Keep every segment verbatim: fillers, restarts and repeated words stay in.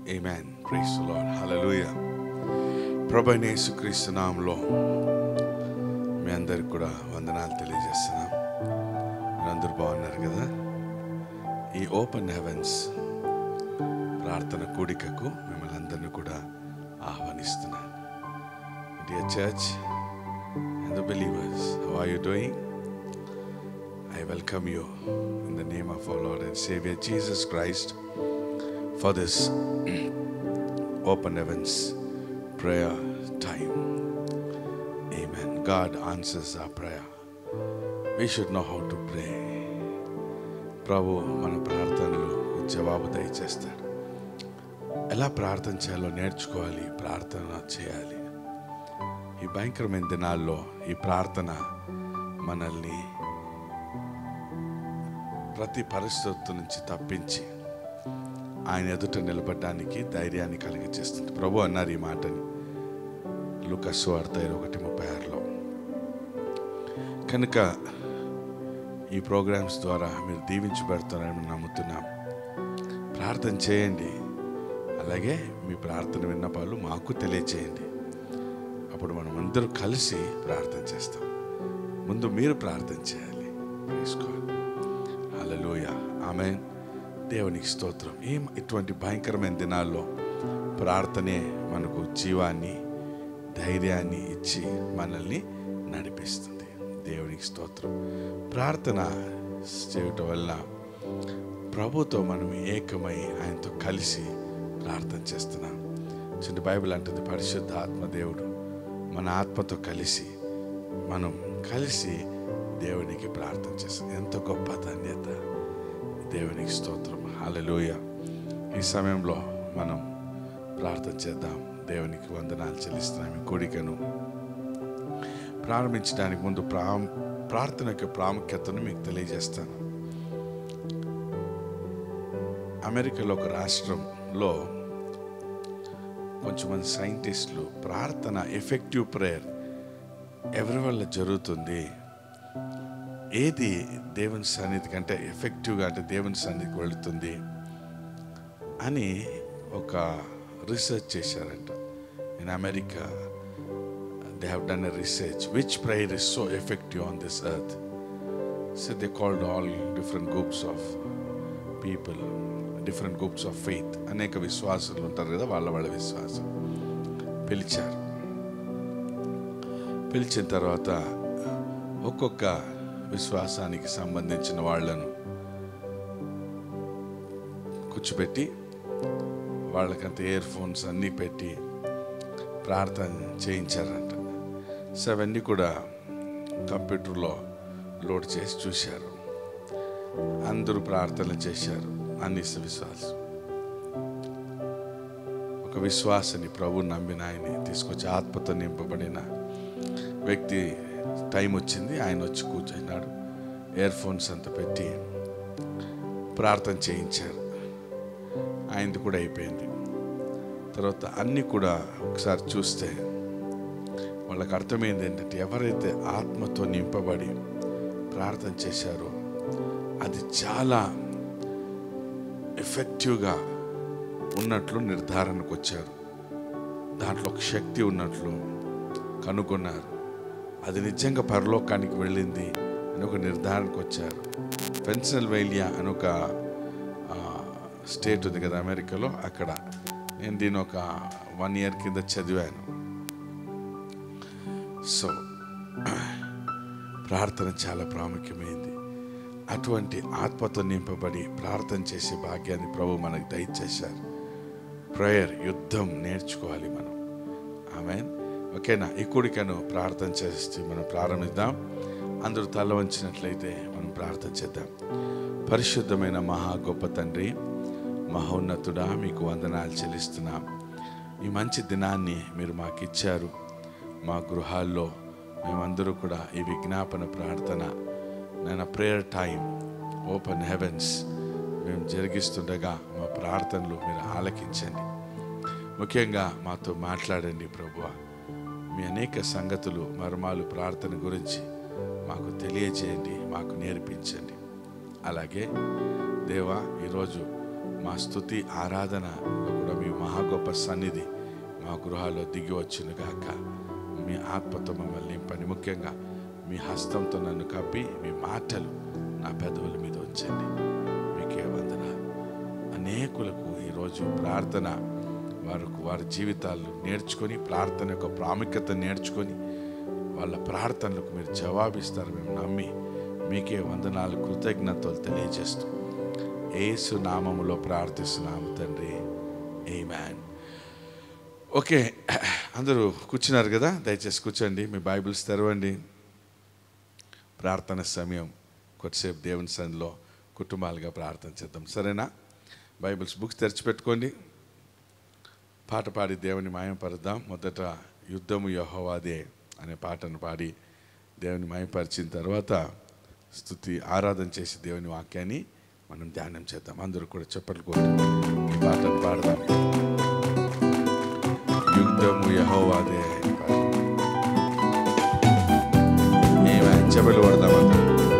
Amen. Praise the Lord. Hallelujah. ప్రభువైన యేసుక్రీస్తు నామములో మీ అందరికి కూడా వందనాలు తెలియజేస్తున్నాం. మీరందరూ బాగున్నారు కదా? ఈ ఓపెన్ హెవెన్స్ ప్రార్థన కూడికకు మిమ్మల్ని అందరినీ కూడా ఆహ్వానిస్తున్నాను. Dear church and the believers, how are you doing? I welcome you in the name of our Lord and Savior Jesus Christ for this open heavens prayer time. Amen. God answers our prayer. We should know how to pray. ప్రభు మన ప్రార్థనలు జవాబు దయచేస్తాడు. ఎలా ప్రార్థన చేయాలో నేర్చుకోవాలి, ప్రార్థన చేయాలి. ఈ భయంకరమైన దినాల్లో ఈ ప్రార్థన మనల్ని ప్రతి పరిస్థితి నుంచి తప్పించి ఆయన ఎదుట నిలబడడానికి ధైర్యాన్ని కలిగజేస్తుంది. ప్రభు అన్నారు ఈ మాటని లూకా సువార్త ఒకటి ముప్పై ఆరులో. కనుక ఈ ప్రోగ్రామ్స్ ద్వారా మీరు దీవించబడుతున్నారని నమ్ముతున్నాం. ప్రార్థన చేయండి, అలాగే మీ ప్రార్థన విన్నపాలు మాకు తెలియచేయండి. అప్పుడు మనం అందరూ కలిసి ప్రార్థన చేస్తాం. ముందు మీరు ప్రార్థన చేయాలి. Praise God. హల్లెలూయా. ఆమేన్. దేవునికి స్తోత్రం. ఏం ఇటువంటి భయంకరమైన దినాల్లో ప్రార్థనే మనకు జీవాన్ని, ధైర్యాన్ని ఇచ్చి మనల్ని నడిపిస్తుంది. దేవునికి స్తోత్రం. ప్రార్థన చేయటం వల్ల ప్రభుతో మనం ఏకమై ఆయనతో కలిసి ప్రార్థన చేస్తున్నాం. చిన్న బైబిల్ అంటుంది, పరిశుద్ధ ఆత్మ దేవుడు మన ఆత్మతో కలిసి మనం కలిసి దేవునికి ప్రార్థన చేస్తాం. ఎంత గొప్ప ధన్యత. దేవునికి స్తోత్రం. హల్లెలూయా. ఈ సమయంలో మనం ప్రార్థన చేద్దాం. దేవునికి వందనాలు చెల్లిస్తున్నాం. ఈ కూడికను ప్రారంభించడానికి ముందు ప్రా ప్రార్థన యొక్క ప్రాముఖ్యతను మీకు తెలియజేస్తాను. అమెరికాలో ఒక రాష్ట్రంలో కొంచెంమంది సైంటిస్టులు ప్రార్థన ఎఫెక్టివ్ ప్రేయర్ ఎవరి వల్ల జరుగుతుంది, ఏది దేవుని సన్నిధి కంటే ఎఫెక్టివ్గా అంటే దేవుని సన్నిధికి వెళుతుంది అని ఒక రీసెర్చ్ చేశారంట. In America they have done a research which prayer is so effective on this earth. So they called all different groups of people, different groups of faith. అనేక విశ్వాసాలు ఉంటారు కదా, వాళ్ళ వాళ్ళ విశ్వాసం పిలిచారు. పిలిచిన తర్వాత ఒక్కొక్క విశ్వాసానికి సంబంధించిన వాళ్ళను కూర్చోబెట్టి వాళ్ళకంత ఇయర్ ఫోన్స్ అన్నీ పెట్టి ప్రార్థన చేయించారంట. సో అవన్నీ కూడా కంప్యూటర్లో లోడ్ చేసి చూశారు. అందరూ ప్రార్థనలు చేశారు. అన్ని విశ్వాసం ఒక విశ్వాసని ప్రభు నమ్మిన ఆయన్ని తీసుకొచ్చి ఆత్మతో నింపబడిన వ్యక్తి టైం వచ్చింది. ఆయన వచ్చి కూర్చున్నాడు. ఇయర్ ఫోన్స్ అంతా పెట్టి ప్రార్థన చేయించారు. ఆయనది కూడా అయిపోయింది. తర్వాత అన్నీ కూడా ఒకసారి చూస్తే వాళ్ళకి అర్థమైంది ఏంటంటే, ఎవరైతే ఆత్మతో నింపబడి ప్రార్థన చేశారో అది చాలా ఎఫెక్టివ్గా ఉన్నట్లు నిర్ధారణకు వచ్చారు. దాంట్లో ఒక శక్తి ఉన్నట్లు కనుగొన్నారు. అది నిజంగా పరలోకానికి వెళ్ళింది అని ఒక నిర్ధారణకు వచ్చారు. పెన్సిల్వేనియా అని ఒక స్టేట్ ఉంది కదా అమెరికాలో, అక్కడ నేను దీని ఒక వన్ ఇయర్ కింద చదివాను. సో ప్రార్థన చాలా ప్రాముఖ్యమైంది. అటువంటి ఆత్మతో నింపబడి ప్రార్థన చేసే భాగ్యాన్ని ప్రభు మనకు దయచేశారు. ప్రేయర్ యుద్ధం నేర్చుకోవాలి మనం. ఆమేన్. ఓకేనా? ఈ కూడికను ప్రార్థన చేసి మనం ప్రారంభిద్దాం. అందరూ తల వంచినట్లయితే మనం ప్రార్థన చేద్దాం. పరిశుద్ధమైన మహా గొప్ప తండ్రి, మహోన్నతుడా, మీకు వందనాలు చెల్లిస్తున్నాం. ఈ మంచి దినాన్ని మీరు మాకు ఇచ్చారు. మా గృహాల్లో మేమందరూ కూడా ఈ విజ్ఞాపన ప్రార్థన, నేను ప్రేయర్ టైం, ఓపెన్ హెవెన్స్ మేము జరిగిస్తుండగా మా ప్రార్థనలు మీరు ఆలకించండి. ముఖ్యంగా మాతో మాట్లాడండి ప్రభువా. మీ అనేక సంగతులు, మర్మాలు, ప్రార్థన గురించి మాకు తెలియజేయండి, మాకు నేర్పించండి. అలాగే దేవా, ఈరోజు మా స్తుతి ఆరాధనలో కూడా మీ మహా గొప్ప సన్నిధి మా గృహాల్లో దిగి వచ్చును గాక. మీ ఆత్మతో మమ్మల్ని నింపండి. ముఖ్యంగా మీ హస్తంతో నన్ను కప్పి మీ మాటలు నా పెదవుల మీద ఉంచండి. మీకే వందనాలు. అనేకులకు ఈరోజు ప్రార్థన వారు వారి జీవితాలు నేర్చుకొని ప్రార్థన యొక్క ప్రాముఖ్యత నేర్చుకొని వాళ్ళ ప్రార్థనలకు మీరు జవాబిస్తారు మేము నమ్మి మీకే వందనాలు కృతజ్ఞతలు తెలియజేస్తూ యేసు నామములో ప్రార్థిస్తున్నాము తండ్రి. ఆమేన్. ఓకే, అందరూ కూర్చున్నారు కదా, దయచేసి కూర్చోండి, మీ బైబిల్స్ తెరవండి. ప్రార్థన సమయం, కొద్దిసేపు దేవుని సన్నిధిలో కుటుంబాలుగా ప్రార్థన చేద్దాం, సరేనా? బైబిల్స్ బుక్స్ తెరిచిపెట్టుకోండి. పాట పాడి దేవుని మహిమపరుద్దాం. మొదట యుద్ధము యెహోవాదే అనే పాటను పాడి దేవుని మహిమపరిచిన తర్వాత స్తుతి ఆరాధన చేసి దేవుని వాక్యాన్ని మనం ధ్యానం చేద్దాం. అందరూ కూడా చప్పట్లు కొట్టి ఈ పాటను పాడదాం. యుద్ధము యెహోవాదే ఏమైనా చప్పట్లు పడదాం అందరూ.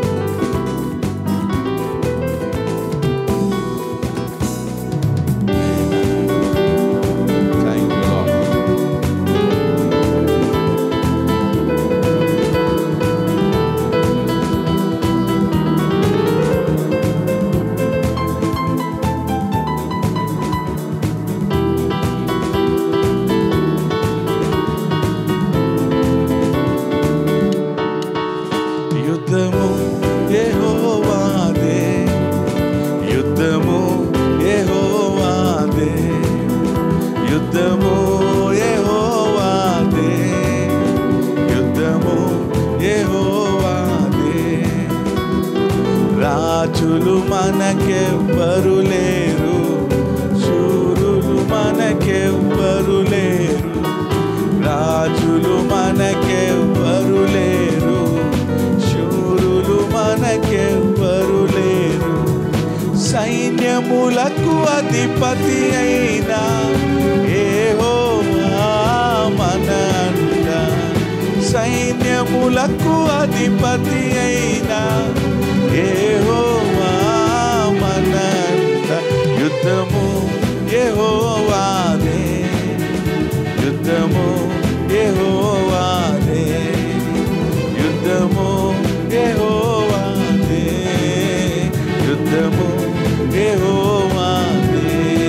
రాజులు మనకెవ్వరు లేరు, శూరులు మనకెవ్వరు లేరు. రాజులు మనకెవ్వరు లేరు, శూరులు మనకెవ్వరు లేరు. సైన్యములకు అధిపతి అయినా యెహోవా మన అండ. సైన్యములకు అధిపతి అయినా యెహోవా మన అండ. యుద్ధము యెహోవాదే, యుద్ధము యెహోవాదే, యుద్ధము యెహోవాదే, యుద్ధము యెహోవాదే.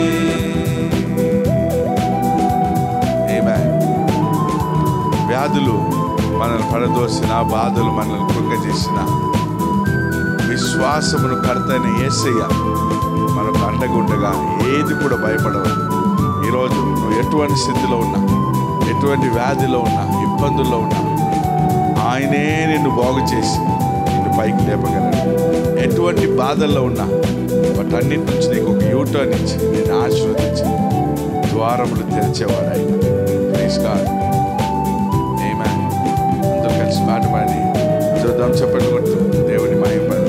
ఆమేన్. వ్యాధులు మనల్ని పడదోసిన, బాధలు మనల్ని కృంగజేసిన, విశ్వాసమును కర్తైన యేసయ్య మనకు అండగా ఉండగా ఏది కూడా భయపడవు. ఈరోజు నువ్వు ఎటువంటి స్థితిలో ఉన్నా, ఎటువంటి వ్యాధిలో ఉన్నా, ఇబ్బందుల్లో ఉన్నా, ఆయనే నిన్ను బాగు చేసి నిన్ను పైకి లేపగలడు. ఎటువంటి బాధల్లో ఉన్నా వాటన్నిటి నుంచి నీకు ఒక యూటర్న్ ఇచ్చి నేను ఆశీర్వదించి ద్వారములు తెరిచేవాడు ఆయన. Praise God. ఆమేన్. అందరూ కలిసి పాట పాడి చూద్దాం, చెప్పండి కొట్టు దేవుని మహిమపడదాం.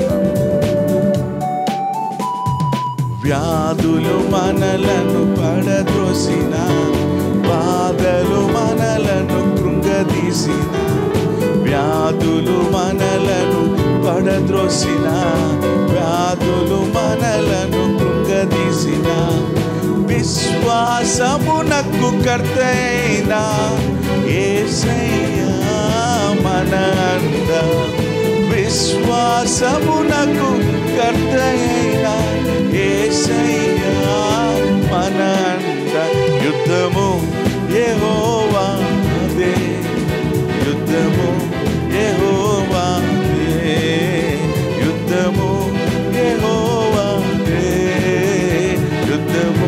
వ్యాధులు మనలను పడద్రోసిన, బాధలు మనలను కృంగదీసిన, వ్యాధులు మనలను పడద్రోసిన, వ్యాధులు మనలను కృంగదీసిన, విశ్వాసమునకు కర్తైన యేసయ్య మన అండ. విశ్వాసమునకు కర్తైన యేసయ్య మన అండ. యుద్ధము యెహోవాదే, యుద్ధము యెహోవాదే, యుద్ధము యెహోవాదే, యుద్ధము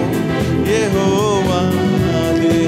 యెహోవాదే.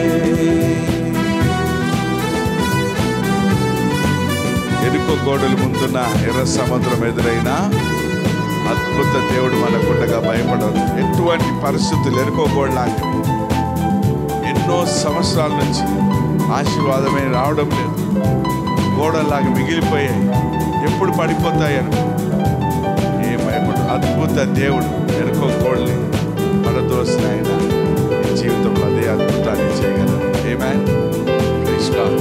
ఎరుకో గోడలు ముందున్న ఎర్ర సముద్రం ఎదురైనా అద్భుత దేవుడు మనకుండగా భయపడదు. ఎటువంటి పరిస్థితులు ఎరుకో గోడ లాంటివి. ఎన్నో సంవత్సరాల నుంచి ఆశీర్వాదమే రావడం లేదు, గోడలాగా మిగిలిపోయాయి, ఎప్పుడు పడిపోతాయను ఏం భయపడు. అద్భుత దేవుడు ఎరుకో గోడని పడదోసిన ఆయన ఈ జీవితంలో అదే అద్భుతాన్ని చేయగలరు. ఆమేన్. Praise God.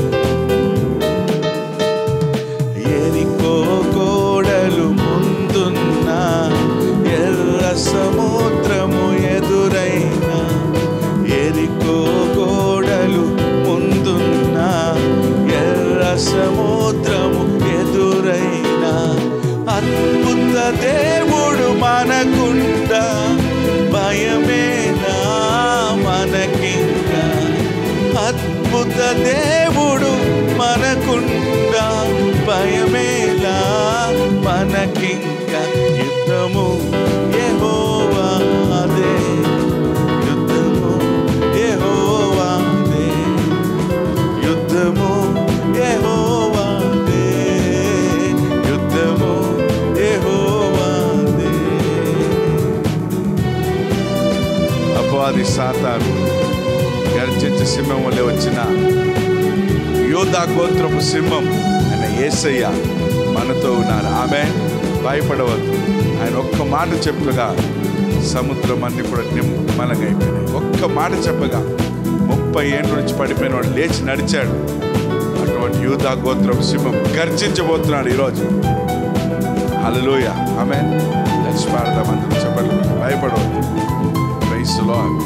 ఎరికో గోడలు ముందున్న ఎర్ర సముద్రము ఎదురైన, ఎరి అద్భుత దేవుడు మనకుండా భయమేలా మనకింక యుద్ధము యెహోవాదే యుద్ధము యెహోవాదే యుద్ధము యెహోవాదే యుద్ధము యెహోవాదే. అపవాది సాతాను గర్జించే సింహం వలె వచ్చిన యోధా గోత్రపు సింహం ఆయన యేసయ్య మనతో ఉన్నారు. ఆమె భయపడవద్దు. ఆయన ఒక్క మాట చెప్పగా సముద్రం అన్ని కూడా నిమ్మలంగా అయిపోయినాయి. ఒక్క మాట చెప్పగా ముప్పై ఏళ్ళ నుంచి పడిపోయిన వాడు లేచి నడిచాడు. అటువంటి యూదా గోత్రపు సింహం గర్జించబోతున్నాడు ఈరోజు. హల్లెలూయా. ఆమేన్. కలిసి పాడదాం అందరూ చెప్పండి. భయపడవద్దు. Praise the Lord.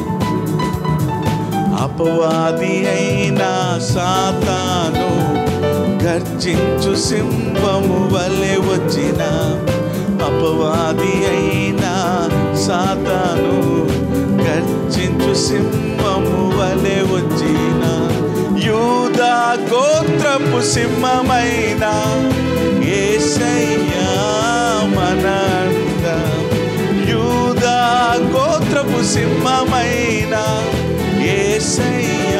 అపవాది అయిన సాతాను గర్జించు సింహము వలె వచ్చిన అపవాది అయిన సాతాను గర్జించు సింహము వలె వచ్చిన యూదా గోత్రపు సింహమైన యేసయ్య మనంగా యూదా గోత్రపు సింహమైన యేసయ్య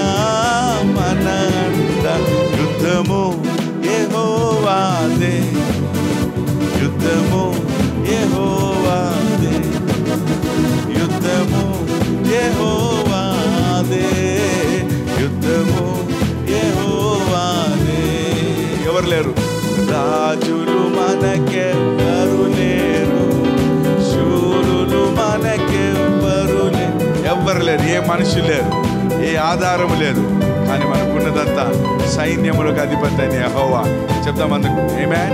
మనంగా యుద్ధము యెహోవాదే యుద్ధము యెహోవాదే యుద్ధము యెహోవాదే యుద్ధము యెహోవాదే. ఎవరు లేరు? రాజులు మనకెవ్వరు లేరు, శూరులు మనకెవ్వరు లేరు. ఎవ్వరు లేరు, ఏ మనుషులు లేరు, ఏ ఆధారము లేదు. కానీ మనకున్నదంతా సైన్యములకు అధిపతి అయిన యెహోవా. చెప్తాం అందుకు ఆమేన్.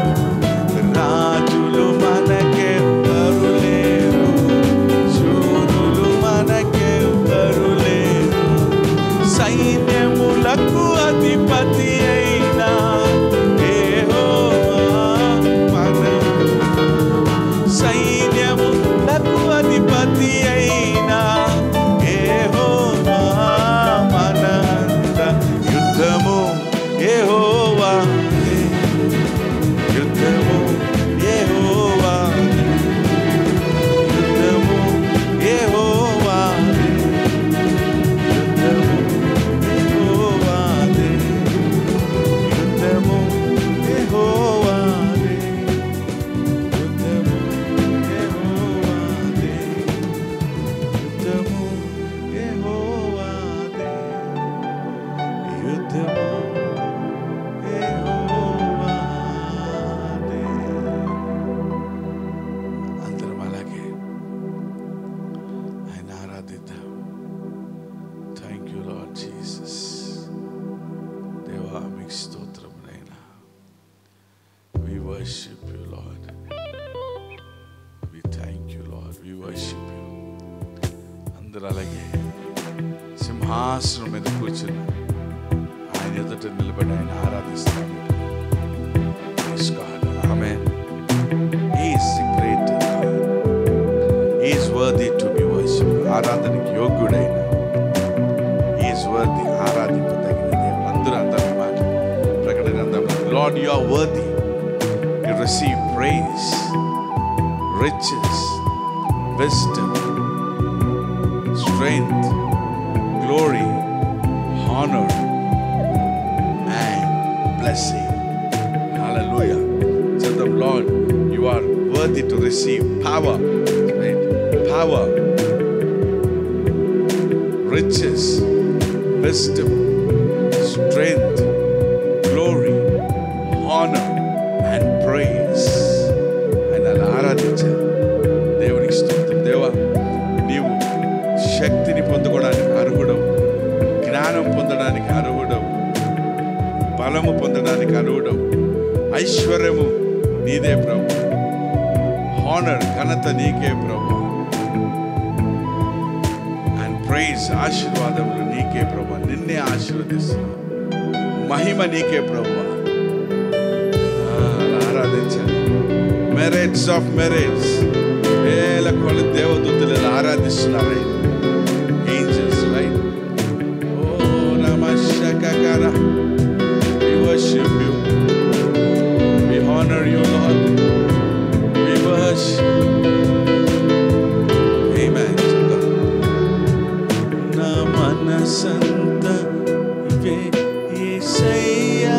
రాజులు మనకెవ్వరు లేరు, శూరులు మనకెవ్వరు లేరు, సైన్యములకు అధిపతి అయిన యెహోవా మన సైన్యములకు అధిపతి అయిన యెహోవా మనంత యుద్ధము యెహోవాదే యుద్ధము యెహోవాదే యుద్ధము యెహోవాదే యుద్ధము యెహోవాదే యుద్ధము యెహోవాదే యుద్ధము యెహోవాదే యుద్ధము యెహోవాదే యుద్ధము యెహోవాదే. అందరం అలాగే ఆయన ఆరాధిద్దాం. Thank you Lord Jesus. దేవా మీకు స్తోత్రం నైనా. We worship you Lord. We thank you Lord. We worship you. అందరూ అలాగే సింహాసనం మీద కూర్చుని ఆయన ఎదుట నిలబడి ఆయన ఆరాధిస్తాం. Praise God. Amen. He is the great God. He is worthy to be worshipped. ఆరాధనకి యోగ్యుడైన He is worthy. ఆరాధింపదగిన దేవుడు. అందరూ అందరి మాట ప్రకటన అందాం. Lord, you are worthy. You receive praise, riches, wisdom, strength, glory, honor, and blessing. Hallelujah. Tell them, Lord, you are worthy to receive power, right? Power, riches, wisdom, strength, glory, honor, and praise. And అలా ఆరాధించారు. దేవునికి స్తోత్రం. దేవా, నీవు శక్తిని పొందుకోవడానికి అర్హుడవు, జ్ఞానం పొందడానికి అర్హుడవు, బలము పొందడానికి అర్హుడవు, ఐశ్వర్యము నీదే ప్రభు, హానర్ ఘనత నీకే ప్రభు, అండ్ ప్రైజ్ ఆశీర్వాదములు నీకే ప్రభు. నిన్నే ఆశీర్వదిస్తున్నావు. మహిమ నీకే ప్రభు. ఆరాధించాలి. మెరిట్స్ ఆఫ్ మెరిట్స్ వేల కొలది దేవదూతలు ఆరాధిస్తున్నారు. Angels right. ఓ నమః మనసంతా ఇవే యేసయ్యా,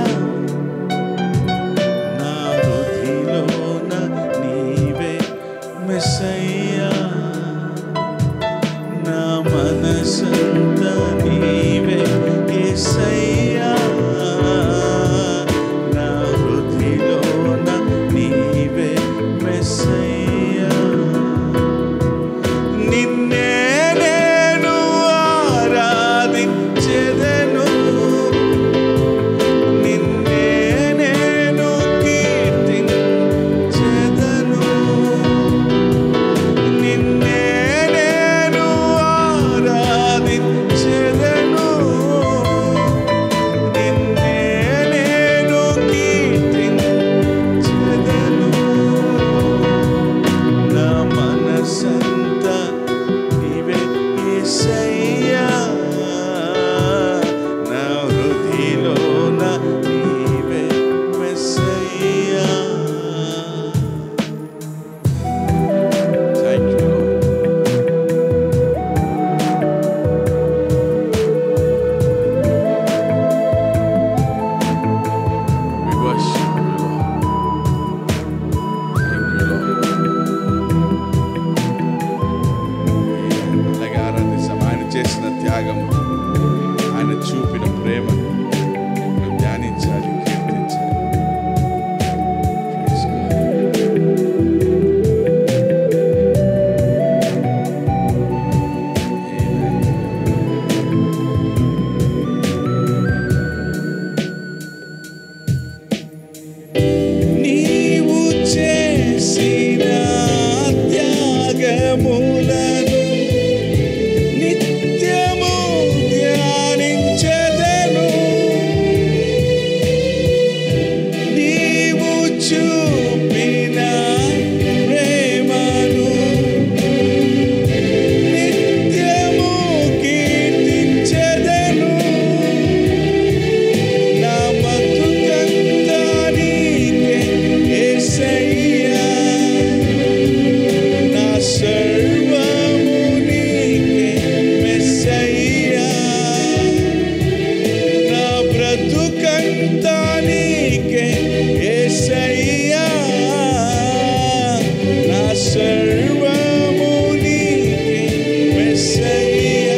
నా హృదయలోన నీవే మెస్సయ్యా, నా మనసంతా నీవే యేసయ్యా, నా హృదయలోన నీవే మెస్సయ్యా. నిన్నే నేను ఆరాధించెదను, నిన్నే నేను కీర్తించెదను, నిన్నే నేను ఆరాధించెదను, నిన్నే నేను కీర్తించెదను. నా మనసంతా నీవే యేసయ్యా, నా హృదయలోన నీవే మెస్సయ్యా. Thank you, Lord. We worship you, Lord. Thank you, Lord. అలాగే ఆరాధిస్తాం. ఆయన చేసిన త్యాగం, ఆయన చూపిన ప్రేమ మనం ధ్యానించాలి, కీర్తించాలి. Praise God. Amen. నీవు చేసిన త్యాగములను నిత్యము ధ్యానించెదను, నీవు చూపిన ప్రేమను నిత్యము కీర్తించెదను. నా బతుకంతా నీకే యేసయ్యా, నా సర్వము నీకే మెస్సయ్యా, నా బ్రతుకంతా నీకే యేసయ్యా, నా సర్వము నీకే మెస్సయ్యా,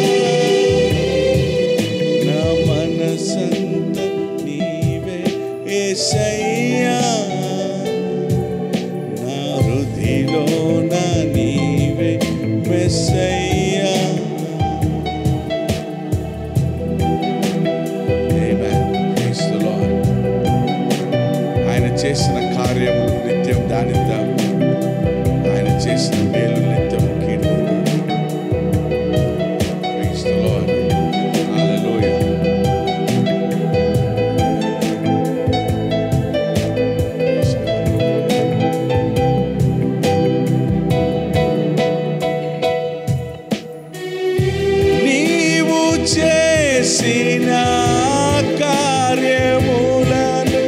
నా మనసంతా నీవే యేసయ్యా, నా హృదయలోన నీవే మెస్సయ్యా. Amen. Praise the Lord. ఆయన చేసిన కార్యములు నిత్యం ధ్యానిద్దాం, ఆయన చేసిన మేలు నిత్యం కీర్తిద్దాం. Praise the Lord. Hallelujah. Praise God. నీవు చేసిన కార్యములను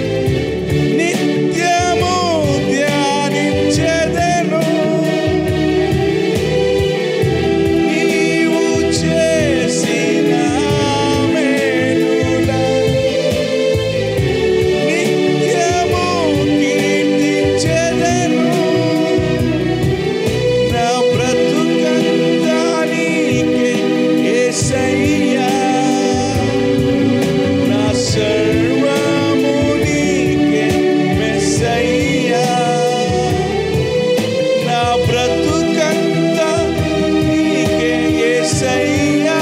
నిత్యము ధ్యానించెదను, నీవు చేసిన మేలులను నిత్యము కీర్తించెదను. నా బ్రతుకంతా నీకే యేసయ్యా, నా సర్వము నీకే మెస్సయ్యా, నా బ్రతుకంతా నీకే యేసయ్యా,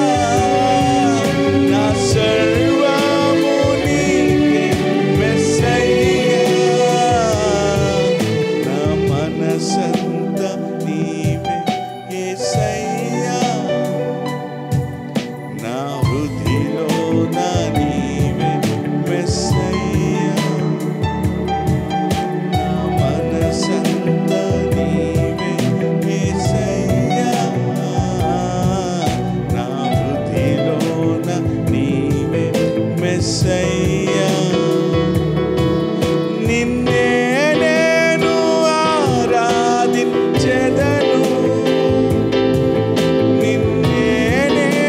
నా సర్వము నీకే మెస్సయ్యా, నా మనసంతా నీవే యేసయ్యా, నా హృదయలోన నీవే మెస్సయ్యా, నా మనసంతా నీవే యేసయ్యా, నా హృదయలోన నీవే మెస్సయ్యా. నిన్నే నేను ఆరాధించెదను, నిన్నే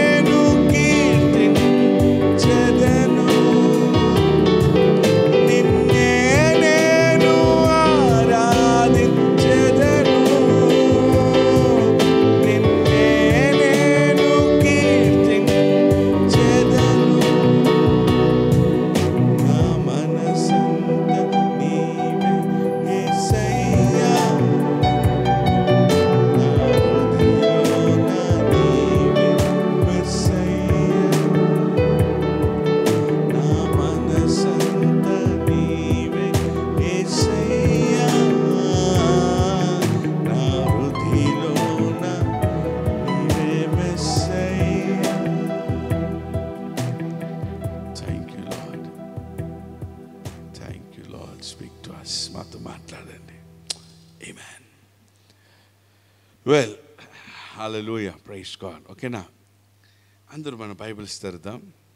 వెల్ హల్లెలూయా, ప్రైజ్ గాడ్. ఓకేనా, అందరూ మన బైబిల్స్ తెరుద్దాం.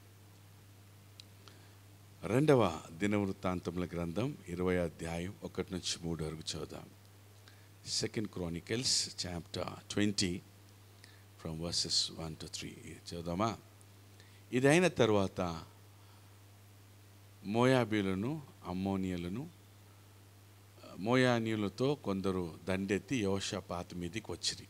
రెండవ దినవృత్తాంతముల గ్రంథం ఇరవై అధ్యాయం ఒకటి నుంచి మూడు వరకు చదువుదాం. Second Chronicles chapter twenty from verses one to three చదువుదామా. ఇది అయిన తర్వాత మోయాబీలను, అమ్మోనియలను, మోయానీయులతో కొందరు దండెత్తి యెహోషాపాతు మీదికి వచ్చిరి.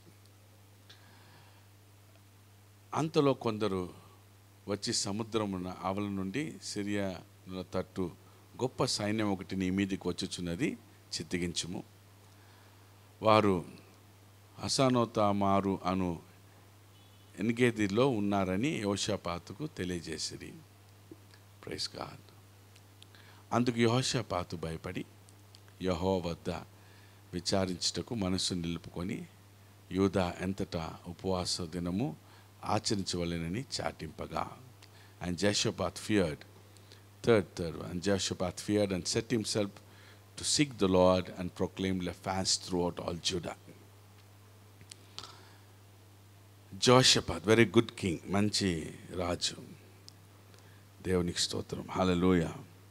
అంతలో కొందరు వచ్చి సముద్రమున ఆవల నుండి సిరియా తట్టు గొప్ప సైన్యం ఒకటి నీ మీదికి వచ్చుచున్నది, చిత్తగించుము. వారు హసానోతామారు అను ఎన్గేదిలో ఉన్నారని యెహోషాపాతుకు తెలియజేసిరి. Praise God. అందుకు యెహోషాపాతు భయపడి యెహోవా వద్ద విచారించుటకు మనస్సు నిలుపుకొని యూదా ఎంతటా ఉపవాస దినము ఆచరించవలెనని చాటింపగా. And Jehoshaphat feared, third, third, and Jehoshaphat feared and set himself to seek the Lord and proclaim a fast throughout all Judah. Jehoshaphat, very good king, మంచి రాజు. దేవునికి స్తోత్రం, హల్లెలూయా.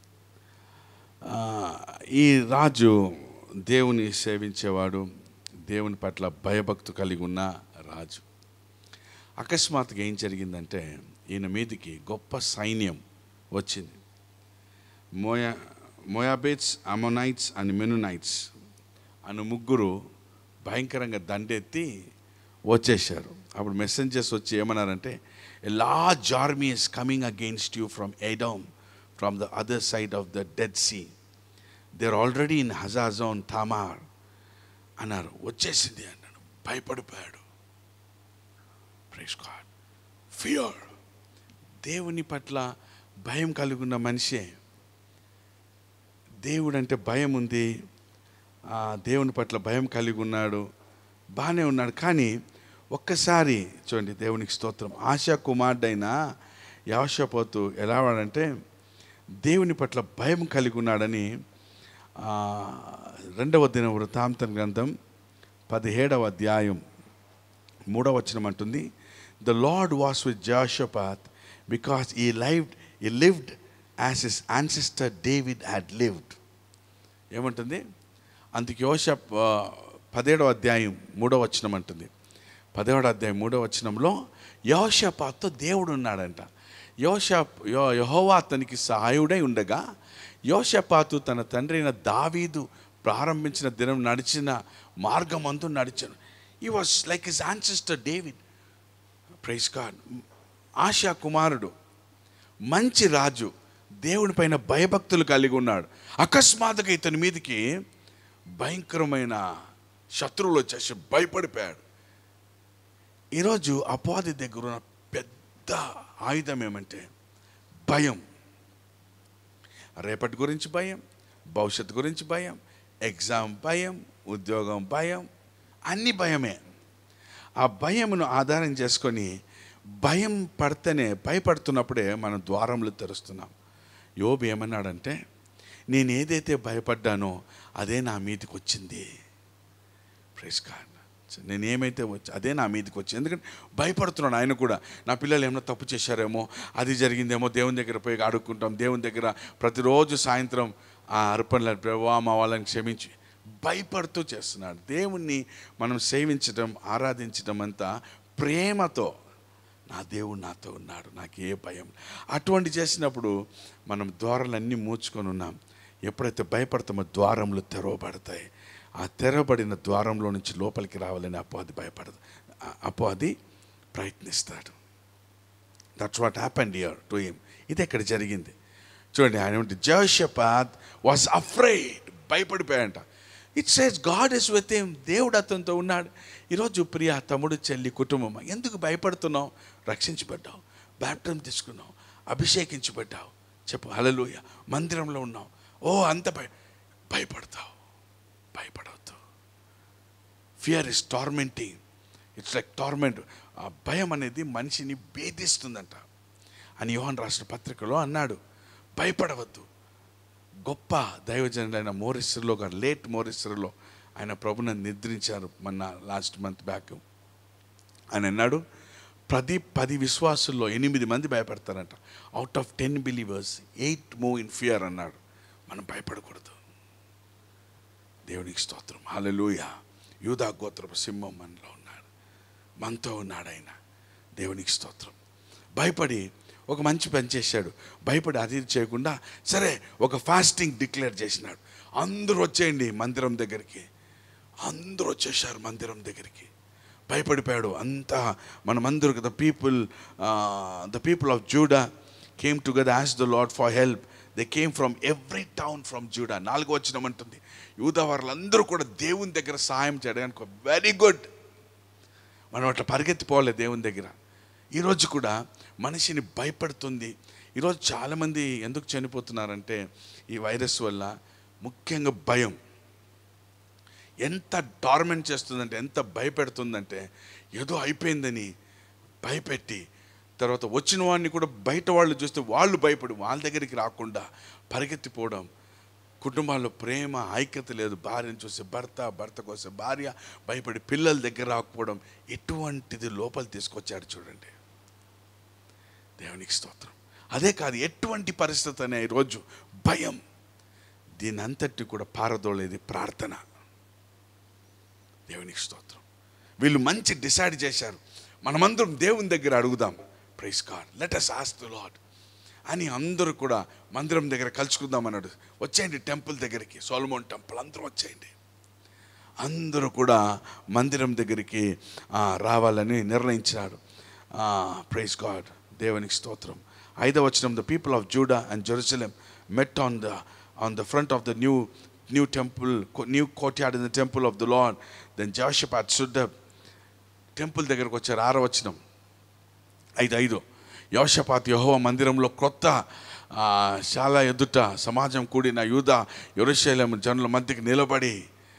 ఈ రాజు దేవుని సేవించేవాడు, దేవుని పట్ల భయభక్తు కలిగి ఉన్న రాజు. అకస్మాత్తుగా ఏం జరిగిందంటే ఈయన మీదికి గొప్ప సైన్యం వచ్చింది. మోయా మోయాబేట్స్, అమోనైట్స్ అండ్ మెనునైట్స్ అను ముగ్గురు భయంకరంగా దండెత్తి వచ్చేసారు. అప్పుడు మెసెంజర్స్ వచ్చి ఏమన్నారంటే, a large army is coming against you from Edom, from the other side of the Dead Sea. They are already in Hazazon Tamar అన్నారు. వచ్చేసింది అన్నాడు, భయపడిపోయాడు. Praise God. ఫియర్, దేవుని పట్ల భయం కలిగి ఉన్న మనిషే. దేవుడు అంటే భయం ఉంది, దేవుని పట్ల భయం కలిగి ఉన్నాడు, బాగానే ఉన్నాడు. కానీ ఒక్కసారి చూడండి, దేవునికి స్తోత్రం, ఆశా కుమారుడైన యెహోషాపాతు ఎలా వాడంటే దేవుని పట్ల భయం కలిగి ఉన్నాడని రెండవ దిన వృత్తాంతం గ్రంథం పదిహేడవ అధ్యాయం మూడవ వచనం అంటుంది, the Lord was with Jehoshaphat because he lived he lived as his ancestor David had lived. ఏమంటుంది? అందుకు యెహోషా పదిహేడవ అధ్యాయం మూడవ వచనం అంటుంది, పదిహేడవ అధ్యాయం మూడవ వచనంలో యెహోషాపాతుతో దేవుడు ఉన్నాడంట. యెహోషా యెహోవా అతనికి సహాయుడై ఉండగా యెహోషాపాతు తన తండ్రి అయిన దావీదు ప్రారంభించిన దినం నడిచిన మార్గమందు నడిచాను. He was like his ancestor David. Praise God. ఆశా కుమారుడు, మంచి రాజు, దేవుని పైన భయభక్తులు కలిగి ఉన్నాడు. అకస్మాత్తుగా ఇతని మీదకి భయంకరమైన శత్రువులు వచ్చేసి భయపడిపోయాడు. ఈరోజు అపవాది దగ్గర ఉన్న పెద్ద ఆయుధం ఏమంటే భయం. రేపటి గురించి భయం, భవిష్యత్తు గురించి భయం, ఎగ్జామ్ భయం, ఉద్యోగం భయం, అన్ని భయమే. ఆ భయమును ఆధారం చేసుకొని భయం పడితేనే, భయపడుతున్నప్పుడే మనం ద్వారములు తెరుస్తున్నాం. యోబు ఏమన్నాడంటే, నేను ఏదైతే భయపడ్డానో అదే నా మీదకి వచ్చింది. Praise God. నేను ఏమైతే వచ్చి అదే నా మీదకి వచ్చింది. ఎందుకంటే భయపడుతున్నాను. ఆయన కూడా నా పిల్లలు ఏమైనా తప్పు చేశారేమో, అది జరిగిందేమో, దేవుని దగ్గర పోయి అడుక్కుంటాం. దేవుని దగ్గర ప్రతిరోజు సాయంత్రం ఆ అర్పణలు, ప్రభావ మా వాళ్ళని క్షమించి, భయపడుతూ చేస్తున్నాడు. దేవుణ్ణి మనం సేవించడం, ఆరాధించడం అంతా ప్రేమతో, నా దేవుడు నాతో ఉన్నాడు, నాకు ఏ భయం. అటువంటి చేసినప్పుడు మనం ద్వారాలన్నీ మూచుకొని ఉన్నాం. ఎప్పుడైతే భయపడతామో ద్వారములు తెరవబడతాయి. ఆ తెరవబడిన ద్వారంలో నుంచి లోపలికి రావాలని అపవాది భయపడదు, అపవాది ప్రయత్నిస్తాడు. That's what happened here to him. ఇది ఎక్కడ జరిగింది చూడండి. ఆయన జెహోషాపాత్ వాస్ అఫ్రైడ్, భయపడిపోయాడంట. It says God is with him, దేవుడు అతనితో ఉన్నాడు. ఈరోజు ప్రియ తమ్ముడు, చెల్లి, కుటుంబం, ఎందుకు భయపడుతున్నావు? రక్షించబడ్డావు, బాప్టిజం తీసుకున్నావు, అభిషేకించబడ్డావు, చెప్పు హల్లెలూయా. మందిరంలో ఉన్నావు, ఓ అంత భయ భయపడతావు. భయపడవద్దు. Fear is tormenting, it's like torment. ఆ భయం అనేది మనిషిని భేదిస్తుందంట అని యోహాను రాసిన పత్రికలో అన్నాడు. భయపడవద్దు. గొప్ప దైవజనుడైన మోరిస్లో గారు, లేట్ మోరిస్లో ఆయన ప్రభుని నిద్రించారు మొన్న లాస్ట్ మంత్ బ్యాక్. ఆయన అన్నాడు, ప్రతి పది విశ్వాసుల్లో ఎనిమిది మంది భయపడతారంట. Out of ten believers eight move in fear అన్నాడు. మనం భయపడకూడదు. దేవునికి స్తోత్రం. హల్లెలూయా. యూదా గోత్రపు సింహం మనలో ఉన్నాడు, మనతో ఉన్నాడు ఆయన. దేవునికి స్తోత్రం. భయపడి ఒక మంచి పని చేశాడు. భయపడి అది చేయకుండా సరే ఒక ఫాస్టింగ్ డిక్లేర్ చేసినాడు. అందరూ వచ్చేయండి మందిరం దగ్గరికి. అందరూ వచ్చేసారు మందిరం దగ్గరికి. భయపడిపోయాడు అంతా. మనమందరూ the people the people of Judah came together as the Lord for help. They came from every town from Judah. నాలుగో వచనం అంటుంది, యూదా వారులందరూ కూడా దేవుని దగ్గర సహాయం చేయడానికి వెరీ గుడ్. మనం అట్లా పరిగెత్తిపోలే దేవుని దగ్గర. ఈరోజు కూడా మనిషిని భయపడుతుంది. ఈరోజు చాలామంది ఎందుకు చనిపోతున్నారంటే ఈ వైరస్ వల్ల ముఖ్యంగా భయం. ఎంత డార్మెంట్ చేస్తుందంటే, ఎంత భయపెడుతుందంటే, ఏదో అయిపోయిందని భయపెట్టి తర్వాత వచ్చిన వాడిని కూడా బయట వాళ్ళు చూస్తే వాళ్ళు భయపడి వాళ్ళ దగ్గరికి రాకుండా పరిగెత్తిపోవడం. కుటుంబాల్లో ప్రేమ ఐక్యత లేదు. భార్యను చూసి భర్త, భర్త కోసం భార్య భయపడి పిల్లల దగ్గర రాకపోవడం. ఎటువంటిది లోపల తీసుకొచ్చాడు చూడండి. దేవునికి స్తోత్రం. అదే కాదు, ఎటువంటి పరిస్థితి అనే ఈరోజు భయం. దీని అంతటి కూడా పారదోలేది ప్రార్థన. దేవునికి స్తోత్రం. వీళ్ళు మంచి డిసైడ్ చేశారు, మనమందరం దేవుని దగ్గర అడుగుదాం. Praise God, let us ask the Lord అని అందరూ కూడా మందిరం దగ్గర కలుసుకుందాం అన్నాడు. వచ్చేయండి టెంపుల్ దగ్గరికి, సొలొమోన్ టెంపుల్, అందరూ వచ్చేయండి. అందరూ కూడా మందిరం దగ్గరికి రావాలని నిర్ణయించాడు. ప్రైజ్ గాడ్, దేవునికి స్తోత్రం. ఐదవ వచనం, the people of Judah and Jerusalem met on the on the front of the new new temple new courtyard in the temple of the Lord. Then Jehoshaphat stood up. Temple దగ్గరకు వచ్చారు. ఆరో వచనం, ఐదు ఐదు యెహోషాపాతు యెహోవా మందిరంలో క్రొత్త శాల ఎదుట సమాజం కూడిన యూదా యెరూషలేము జనుల మధ్యకి నిలబడి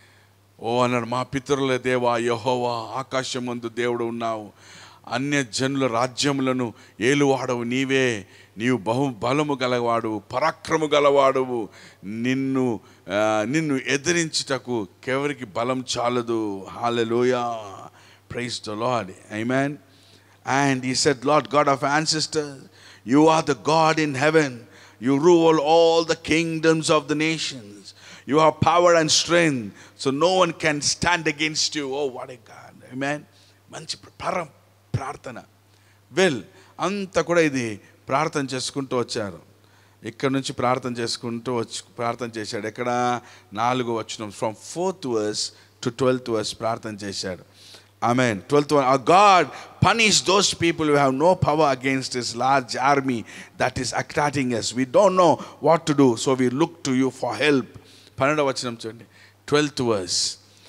ఓ అన్నాడు, మా పితరుల దేవా యెహోవా, ఆకాశమందు దేవుడు ఉన్నావు, అన్య జనుల రాజ్యములను ఏలువాడవు నీవే. నీవు బహు బలము గలవాడు, పరాక్రము గలవాడువు. నిన్ను నిన్ను ఎదిరించుటకు కెవరికి బలం చాలదు. Hallelujah, praise the Lord, amen. And he said, Lord God of ancestors, you are the God in heaven. You rule all the kingdoms of the nations. You have power and strength, so no one can stand against you. Oh, what a God. Amen. మంచి పరం ప్రార్థన. Well, అంతా కూడా ఇది ప్రార్థన చేసుకుంటూ వచ్చారు. ఇక్కడ నుంచి ప్రార్థన చేసుకుంటూ వచ్చి ప్రార్థన చేశాడు. ఎక్కడ? నాలుగో వచనం, from fourth verse to twelfth verse ప్రార్థన చేశాడు. Amen. twelfth one, our God punish those people who have no power against this large army that is attacking us. We don't know what to do, so we look to you for help. పన్నెండవ వచనం చూడండి, twelfth verse.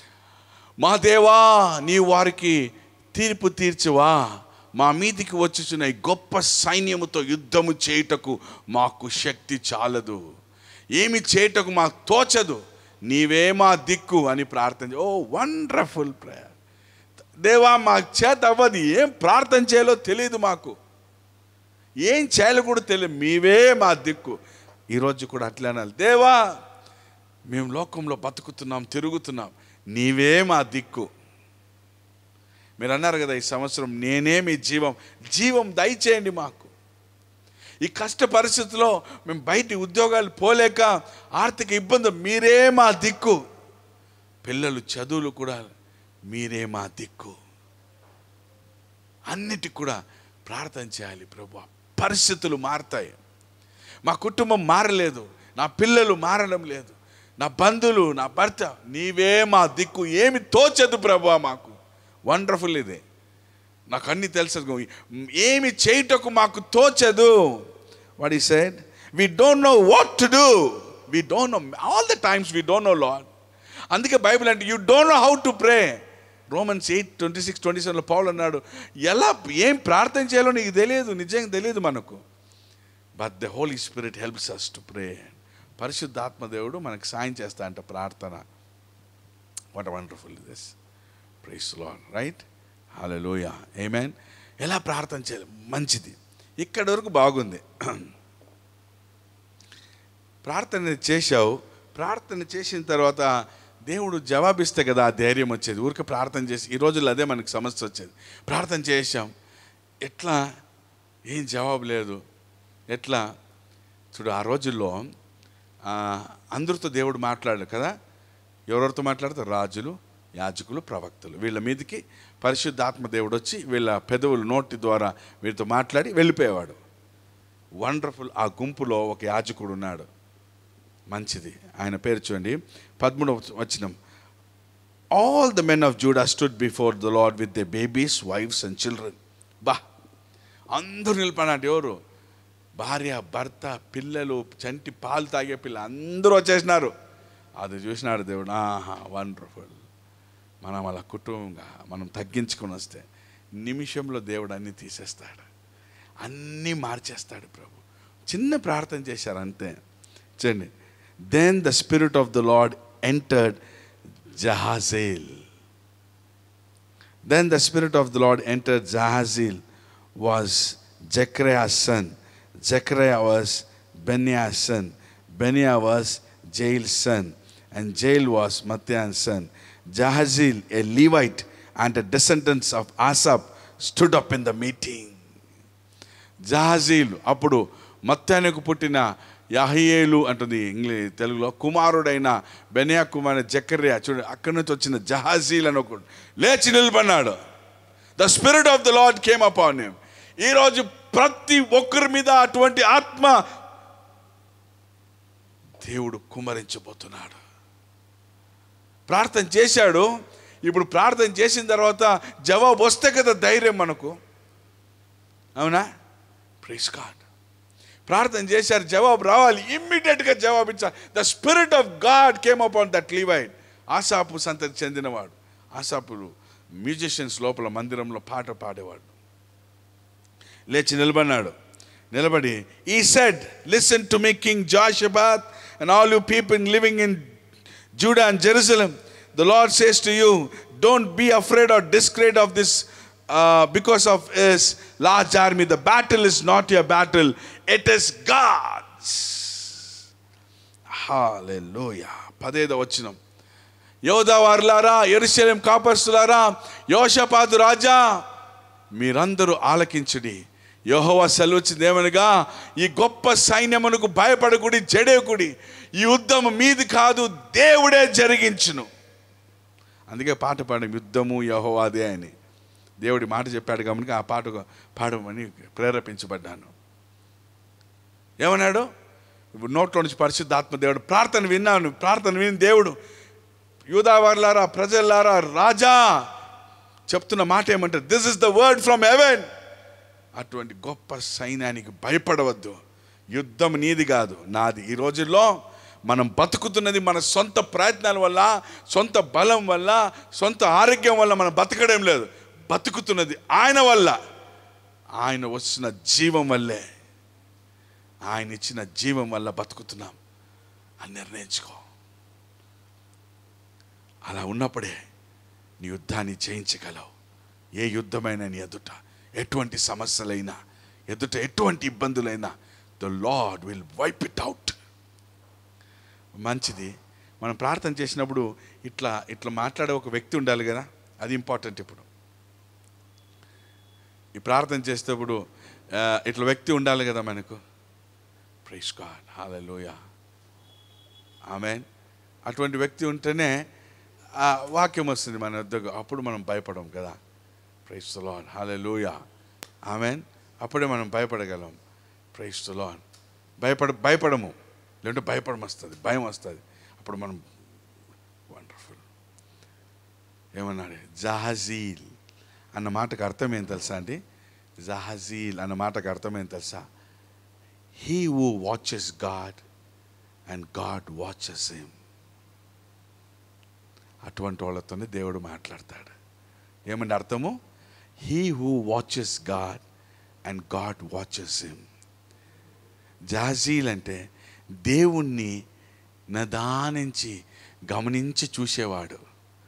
మా దేవా, నీ వారికి తీర్పు తీర్చువా, మా మీదికి వచ్చుచున్న ఈ గొప్ప సైన్యముతో యుద్ధము చేయుటకు మాకు శక్తి చాలదు, ఏమి చేయుటకు మాకు తోచదు, నీవే మా దిక్కు అని ప్రార్థన. Oh wonderful prayer. దేవా, మా చేత అవ్వదు, ఏం ప్రార్థన చేయాలో తెలియదు, మాకు ఏం చేయాలో కూడా తెలియదు, మీవే మా దిక్కు. ఈరోజు కూడా అట్లా అనాలి, దేవా మేము లోకంలో బతుకుతున్నాం, తిరుగుతున్నాం, నీవే మా దిక్కు. మీరు అన్నారు కదా ఈ సంవత్సరం నేనే మీ జీవం, జీవం దయచేయండి మాకు. ఈ కష్ట పరిస్థితుల్లో మేము బయటి ఉద్యోగాలు పోలేక ఆర్థిక ఇబ్బంది, మీరే మా దిక్కు. పిల్లలు చదువులు కూడా మీరే మా దిక్కు. అన్నిటికి కూడా ప్రార్థన చేయాలి. ప్రభువా, పరిస్థితులు మారుతాయి, మా కుటుంబం మారలేదు, నా పిల్లలు మారడం లేదు, నా బంధువులు, నా భర్త, నీవే మా దిక్కు, ఏమి తోచదు ప్రభువా మాకు. వండర్ఫుల్ ఇది. నాకు అన్నీ తెలుసు, ఏమి చేయుటకు మాకు తోచదు. What he said, we don't know what to do, we don't know, all the times we don't know lord. అందుకే బైబిల్ అంటే you don't know how to pray. Romans eight twenty six twenty సెవెన్లో పౌలు అన్నాడు, ఎలా ఏం ప్రార్థన చేయాలో నీకు తెలియదు, నిజంగా తెలియదు మనకు. But the holy spirit helps us to pray. పరిశుద్ధాత్మ దేవుడు మనకు సాయం చేస్తా అంట ప్రార్థన. What wonderful this. Praise the lord, right? హల్లెలూయా, ఆమేన్. ఎలా ప్రార్థన చేయాలి, మంచిది. ఇక్కడి వరకు బాగుంది. ప్రార్థన చేశావు. ప్రార్థన చేసిన తర్వాత దేవుడు జవాబిస్తే కదా ఆ ధైర్యం వచ్చేది. ఊరికే ప్రార్థన చేసి, ఈ రోజుల్లో అదే మనకు సమస్య వచ్చేది. ప్రార్థన చేసాం, ఎట్లా ఏం జవాబు లేదు, ఎట్లా చూడు. ఆ రోజుల్లో అందరితో దేవుడు మాట్లాడాడు కదా. ఎవరెవరితో మాట్లాడతారు? రాజులు, యాజకులు, ప్రవక్తలు. వీళ్ళ మీదకి పరిశుద్ధాత్మ దేవుడు వచ్చి వీళ్ళ పెదవులు నోటి ద్వారా వీరితో మాట్లాడి వెళ్ళిపోయేవాడు. వండర్ఫుల్. ఆ గుంపులో ఒక యాజకుడు ఉన్నాడు, మంచిది. ఆయన పేరు చూడండి, పదమూడవ వచనం. All the men of Judah stood before the lord with the babies, wives and children. బా, అందరూ నిలబడినట్టు. ఎవరు? భార్య, భర్త, పిల్లలు, చంటి పాలు తాగే పిల్లలు అందరూ వచ్చేసినారు. అది చూసినాడు దేవుడు. ఆహా, వండర్ఫుల్. మనం అలా కుటుంబంగా మనం తగ్గించుకొని వస్తే నిమిషంలో దేవుడు అన్నీ తీసేస్తాడు, అన్నీ మార్చేస్తాడు ప్రభు. చిన్న ప్రార్థన చేశారు అంతే. చూడండి. Then the spirit of the Lord entered Jahaziel. Then the spirit of the Lord entered Jahaziel, was Zechariah's son. Zechariah was Benaiah's son. Benaiah was Jael's son. And Jael was Matthiah's son. Jahaziel, a Levite and a descendant of Asaph, stood up in the meeting. Jahaziel, అప్పుడు మత్తయానుకు పుట్టిన యహయేలు అంటుంది English, తెలుగులో కుమారుడైన బెనయా కుమారుడు జకర్యా. చూడండి, అక్కడి నుంచి వచ్చిన జహాజీల్ అని ఒకడు లేచి నిలబడినాడు. The spirit of the lord came upon him. ఈరోజు ప్రతి ఒక్కరి మీద అటువంటి ఆత్మ దేవుడు కుమ్మరించబోతున్నాడు. ప్రార్థన చేశాడు. ఇప్పుడు ప్రార్థన చేసిన తర్వాత జవాబు వస్తే కదా ధైర్యం మనకు, అవునా? Praise God. ప్రార్థన చేశారు, జవాబు రావాలి, ఇమ్మీడియట్గా జవాబు ఇచ్చారు. The spirit of God came upon that Levite. ఆసాపు సంతతి చెందినవాడు. ఆసాపులు మ్యూజిషియన్స్ లోపల మందిరంలో పాట పాడేవాడు. లేచి నిలబడినాడు. నిలబడి, he said, listen to me, King Jehoshaphat, and all you people living in Judah and Jerusalem. The Lord says to you, don't be afraid or discreet of this uh, because of his large army. The battle is not your battle, it is God's. Hallelujah. పదేదో వచనం. యోధా వారులారా, యెరూషలేము కాపరులారా, యెహోషాపాతు రాజా, మీరందరూ ఆలకించుడి. యెహోవా సెలవిచ్చిదేమనగా, ఈ గొప్ప సైన్యమునకు భయపడకుడి, జడేకుడి. ఈ యుద్ధం మీది కాదు, దేవుడే జరిగించును. అందుకే పాట పాడడం, యుద్ధము యెహోవాదే అని దేవుడి మాట చెప్పాడు కాబట్టి ఆ పాట పాడమని ప్రేరేపించబడ్డాను. ఏమన్నాడు? ఇప్పుడు నోట్లో నుంచి పరిశుద్ధాత్మ దేవుడు, ప్రార్థన విన్నాను, ప్రార్థన విని దేవుడు, యూదా వారులారా, ప్రజలారా, రాజా చెప్తున్న మాట ఏమంటారు? This is the word from heaven. అటువంటి గొప్ప సైన్యానికి భయపడవద్దు. యుద్ధం నీది కాదు, నాది. ఈ రోజుల్లో మనం బతుకుతున్నది మన సొంత ప్రయత్నాల వల్ల, సొంత బలం వల్ల, సొంత ఆరోగ్యం వల్ల మనం బతకడం లేదు. బతుకుతున్నది ఆయన వల్ల, ఆయన వచ్చిన జీవం వల్లే. ఆయన ఇచ్చిన జీవం వల్ల బతుకుతున్నాం అని నిర్ణయించుకో. అలా ఉన్నప్పుడే నీ యుద్ధాన్ని జయించగలవు. ఏ యుద్ధమైనా నీ ఎదుట ఎటువంటి సమస్యలైనా, ఎదుట ఎటువంటి ఇబ్బందులైనా, the lord will wipe it out. మంచిది. మనం ప్రార్థన చేసినప్పుడు ఇట్లా ఇట్లా మాట్లాడే ఒక వ్యక్తి ఉండాలి కదా, అది ఇంపార్టెంట్. ఇప్పుడు ఈ ప్రార్థన చేసేటప్పుడు ఇట్లా వ్యక్తి ఉండాలి కదా మనకు. ప్రైజ్ గాడ్, హల్లెలూయా, ఆమేన్. అటువంటి వ్యక్తి ఉంటేనే వాక్యం వస్తుంది మన వద్దకు. అప్పుడు మనం భయపడం కదా. ప్రైజ్ ది లార్డ్, హల్లెలూయా, ఆమేన్. అప్పుడే మనం భయపడగలం. Praise the lord. భయపడ భయపడము లేదంటే భయపడం వస్తుంది, భయం వస్తుంది. అప్పుడు మనం వండర్ఫుల్. ఏమన్నాడు? జహాజీల్ అన్న మాటకు అర్థం ఏం తెలుసా అండి? జహాజీల్ అన్న మాటకు అర్థం ఏం తెలుసా? He who watches God and God watches him. అటువంటి వాళ్ళతోనే దేవుడు మాట్లాడతాడు. ఏమంటే అర్థము? He who watches God and God watches him. Jahaziel అంటే దేవుణ్ణి నదానించి గమనించి చూసేవాడు.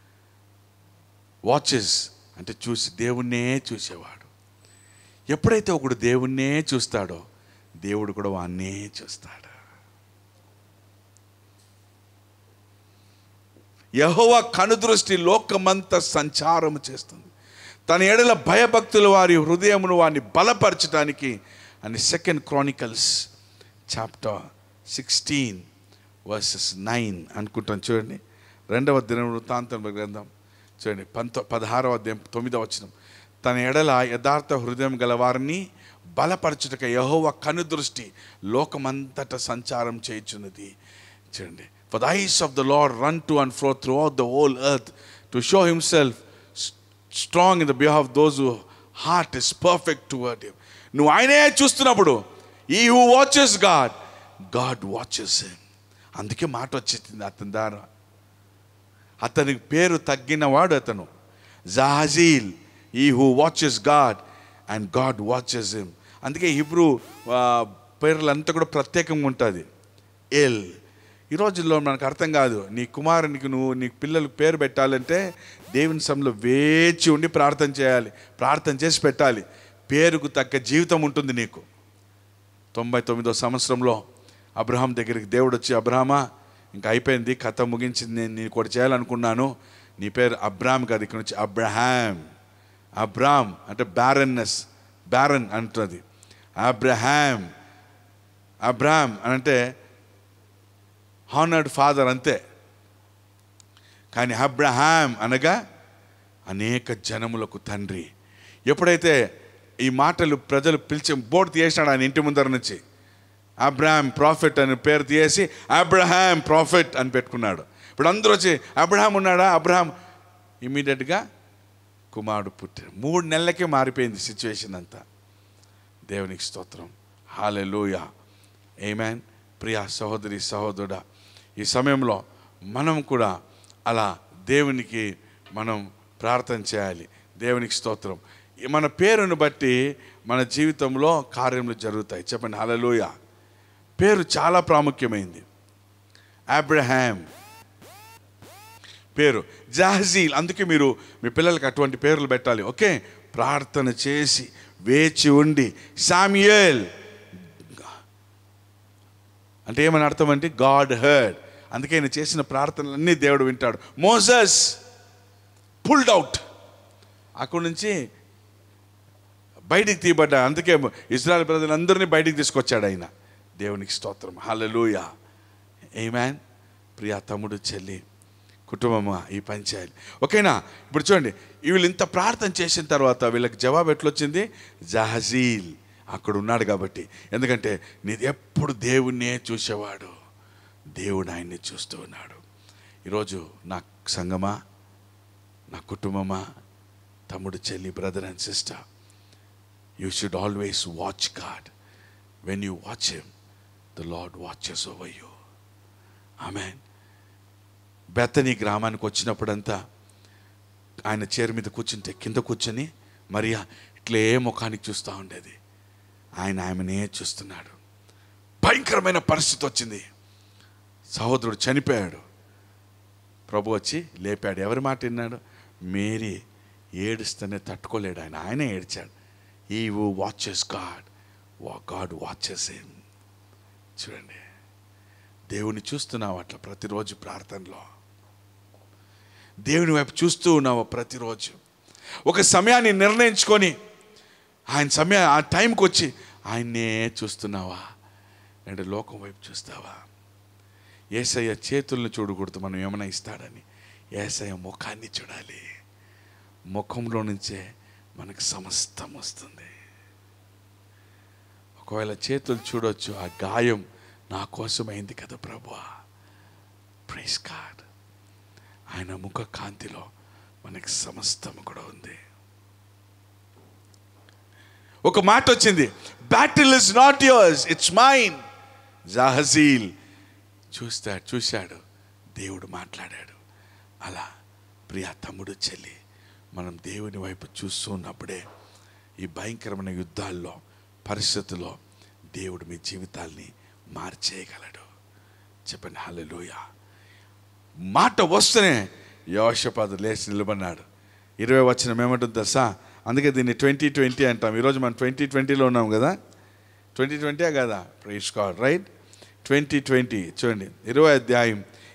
వాచెస్ అంటే చూసి దేవుణ్ణే చూసేవాడు. ఎప్పుడైతే ఒకడు దేవుణ్ణే చూస్తాడో దేవుడు కూడా వాన్నే చూస్తాడు. యెహోవా కనుదృష్టి లోకమంతా సంచారం చేస్తుంది. తన ఎడల భయభక్తుల వారి హృదయమును వారిని బలపరచడానికి అని second Chronicles chapter sixteen verses nine అనుకుంటాం. చూడండి, రెండవ దినవృత్తాంతం గ్రంథం చూడండి, పంతొ పదహారవ అధ్యాయం తొమ్మిదవ వచనం. తన ఎడల యథార్థ హృదయం గల వారిని బలపరచుటక యెహోవా కనుదృష్టి లోకమంతట సంచారం చేయుచున్నది. చూడండి, for the eyes of the Lord run to and fro throughout the whole earth to show himself strong in the behalf of those whose heart is perfect toward him. నువ్వు ఆయనే చూస్తున్నప్పుడు he who watches God, God watches him. అందుకే మాట వచ్చేసింది అతని ద్వారా. అతని పేరు తగ్గినవాడు అతను Jahaziel, he who watches God and God watches him. అందుకే హిబ్రూ పేర్లంతా కూడా ప్రత్యేకంగా ఉంటుంది. ఎల్ ఈ రోజుల్లో మనకు అర్థం కాదు. నీ కుమారునికి నువ్వు నీ పిల్లలకు పేరు పెట్టాలంటే దేవుని సన్నిధిలో వేచి ఉండి ప్రార్థన చేయాలి, ప్రార్థన చేసి పెట్టాలి. పేరుకు తగ్గ జీవితం ఉంటుంది నీకు. తొంభై తొమ్మిదో సంవత్సరంలో అబ్రహాం దగ్గరికి దేవుడు వచ్చి, అబ్రహామా ఇంకా అయిపోయింది, కథ ముగించింది, నేను నీకు ఒకటి చేయాలనుకున్నాను, నీ పేరు అబ్రామ్ కాదు, ఇక్కడ నుంచి అబ్రహాం. అబ్రామ్ అంటే బ్యారన్నెస్, బ్యారన్ అంటుంది. అబ్రహాం అబ్రామ్ అని అంటే హానర్డ్ ఫాదర్ అంతే. కానీ అబ్రహాం అనగా అనేక జనములకు తండ్రి. ఎప్పుడైతే ఈ మాటలు ప్రజలు పిలిచి బోర్డు తీసేసినాడు ఆయన ఇంటి ముందర నుంచి, అబ్రహాం ప్రాఫిట్ అని పేరు తీసేసి అబ్రహాం ప్రాఫిట్ అని పెట్టుకున్నాడు. ఇప్పుడు అందరూ వచ్చి అబ్రహాం ఉన్నాడా, అబ్రహాం ఇమీడియట్గా కుమారుడు పుట్టాడు. మూడు నెలలకే మారిపోయింది సిచ్యువేషన్ అంతా. దేవునికి స్తోత్రం, హల్లెలూయా, ఆమేన్. ప్రియా సహోదరి సహోదరుడా, ఈ సమయంలో మనం కూడా అలా దేవునికి మనం ప్రార్థన చేయాలి. దేవునికి స్తోత్రం. మన పేరును బట్టి మన జీవితంలో కార్యములు జరుగుతాయి. చెప్పండి హల్లెలూయా. పేరు చాలా ప్రాముఖ్యమైంది. అబ్రహాం పేరు, జహజీల్. అందుకే మీరు మీ పిల్లలకి అటువంటి పేర్లు పెట్టాలి. ఓకే, ప్రార్థన చేసి వేచి ఉండి. శామ్యూయల్ అంటే ఏమని అర్థం అంటే గాడ్ హర్డ్. అందుకే ఆయన చేసిన ప్రార్థనలన్నీ దేవుడు వింటాడు. మోసెస్ పుల్డ్ అవుట్, అక్కడి నుంచి బయటికి తీయబడ్డా. అందుకే ఇశ్రాయేలు ప్రజలందరినీ బయటికి తీసుకొచ్చాడు ఆయన. దేవునికి స్తోత్రం, హల్లెలూయా, ఆమేన్. ప్రియా తమ్ముడు చెల్లి కుటుంబమా, ఈ పని చేయాలి. ఓకేనా? ఇప్పుడు చూడండి, వీళ్ళు ఇంత ప్రార్థన చేసిన తర్వాత వీళ్ళకి జవాబు ఎట్లొచ్చింది? జహజీల్ అక్కడ ఉన్నాడు కాబట్టి. ఎందుకంటే నీది ఎప్పుడు దేవుణ్ణే చూసేవాడు, దేవుడు ఆయన్ని చూస్తూ ఉన్నాడు. ఈరోజు నా సంగమా, నా కుటుంబమా, తమ్ముడు చెల్లి, brother and sister, you should always watch God. When you watch him, the lord watches over you. ఆమేన్. బెతనీ గ్రామానికి వచ్చినప్పుడంతా ఆయన చైర్ మీద కూర్చుంటే కింద కూర్చొని మరియా ఇట్లే ముఖానికి చూస్తూ ఉండేది. ఆయన ఆమెనే చూస్తున్నాడు. భయంకరమైన పరిస్థితి వచ్చింది. సహోదరుడు చనిపోయాడు. ప్రభు వచ్చి లేపాడు. ఎవరి మాట విన్నాడు? మేరీ ఏడుస్తూనే తట్టుకోలేడు ఆయన, ఆయనే ఏడ్చాడు. He who watches God, God watches him. చూడండి, దేవుని చూస్తున్నావు అట్లా ప్రతిరోజు ప్రార్థనలో, దేవుని వైపు చూస్తూ ఉన్నావు ప్రతిరోజు. ఒక సమయాన్ని నిర్ణయించుకొని ఆయన సమయం ఆ టైంకి వచ్చి ఆయన్నే చూస్తున్నావా, అంటే లోకం వైపు చూస్తావా? యేసయ్య చేతులను చూడకూడదు మనం ఏమైనా ఇస్తాడని, యేసయ్య ముఖాన్ని చూడాలి. ముఖంలో నుంచే మనకు సమస్తం వస్తుంది. ఒకవేళ చేతులు చూడొచ్చు, ఆ గాయం నా కోసమైంది కదా ప్రభువా, ప్రైజ్ గాడ్. ఆయన ముఖ కాంతిలో మనకి సమస్తం కూడా ఉంది. ఒక మాట వచ్చింది, battle is not yours, it's mine. Jahaziel చూస్తాడు, చూశాడు, దేవుడు మాట్లాడాడు. అలా ప్రియా తమ్ముడు చెల్లి, మనం దేవుని వైపు చూస్తూ ఉన్నప్పుడే ఈ భయంకరమైన యుద్ధాల్లో, పరిస్థితుల్లో దేవుడు మీ జీవితాల్ని మార్చేయగలడు. చెప్పండి హల్లెలూయా. మాట వస్తేనే యెహోషాపాతు లేచి నిలబడినాడు. ఇరవై వచనం ఏమంటుంది తెలుసా? అందుకే దీన్ని ట్వంటీ ట్వంటీ అంటాం. ఈరోజు మనం ట్వంటీ ట్వంటీలో ఉన్నాం కదా, ట్వంటీ ట్వంటీయే కదా, praise God, right? Twenty twenty చూడండి, ఇరవై అధ్యాయం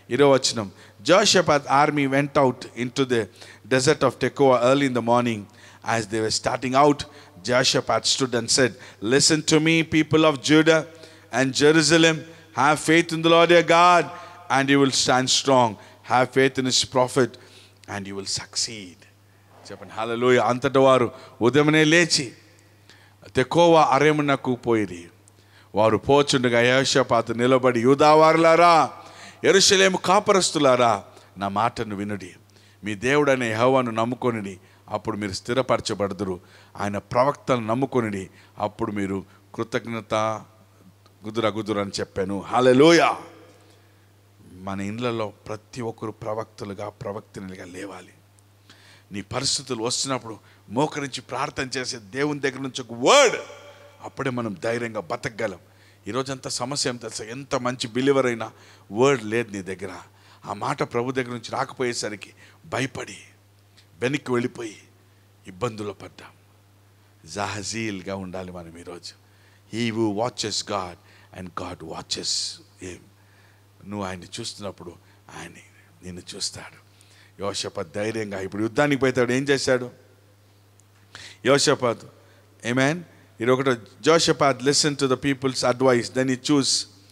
ఇరవై వచనం. Jehoshaphat's army went out into the desert of Tekoa early in the morning. As they were starting out, Jehoshaphat stood and said, "Listen to me, people of Judah and Jerusalem. Have faith in the Lord your God, and you will stand strong. Have faith in his prophet, and you will succeed." చెప్పండి హల్లెలూయా. అంతట వారు ఉదయమునే లేచి తెకోవ అరణ్యమునకు పోయిరి. వారు పోచుండగా యెహోషాపాతు నిలబడి, యూదావారులారా, యెరూషలేము కాపరస్తులారా, నా మాటను వినుడి. మీ దేవుడైన యెహోవాను నమ్ముకొనిడి, అప్పుడు మీరు స్థిరపరచబడదురు. ఆయన ప్రవక్తలను నమ్ముకొనిడి, అప్పుడు మీరు కృతజ్ఞత గుదుర గుదురు అని చెప్పాను. హల్లెలూయా. మన ఇండ్లలో ప్రతి ఒక్కరు ప్రవక్తలుగా ప్రవక్తలుగా లేవాలి. నీ పరిస్థితులు వస్తున్నప్పుడు మోకరించి ప్రార్థన చేసే దేవుని దగ్గర నుంచి ఒక వర్డ్, అప్పుడే మనం ధైర్యంగా బతకగలం. ఈరోజంతా సమస్య ఏం తెలుసా? ఎంత మంచి బిలీవర్ అయినా వర్డ్ లేదు నీ దగ్గర. ఆ మాట ప్రభు దగ్గర నుంచి రాకపోయేసరికి భయపడి వెనక్కి వెళ్ళిపోయి ఇబ్బందులు పడ్డాం. జహజీల్గా ఉండాలి మనం ఈరోజు. He who watches God and God watches him. నువ్వు ఆయన్ని చూస్తున్నప్పుడు ఆయన నిన్ను చూస్తాడు. యెహోషాపాతు ధైర్యంగా ఇప్పుడు యుద్ధానికి పోతాడు. ఏం చేశాడు యెహోషాపాతు? ఆమేన్. ఇరొకటి, Jehoshaphat listened to the people's advice. Then he chose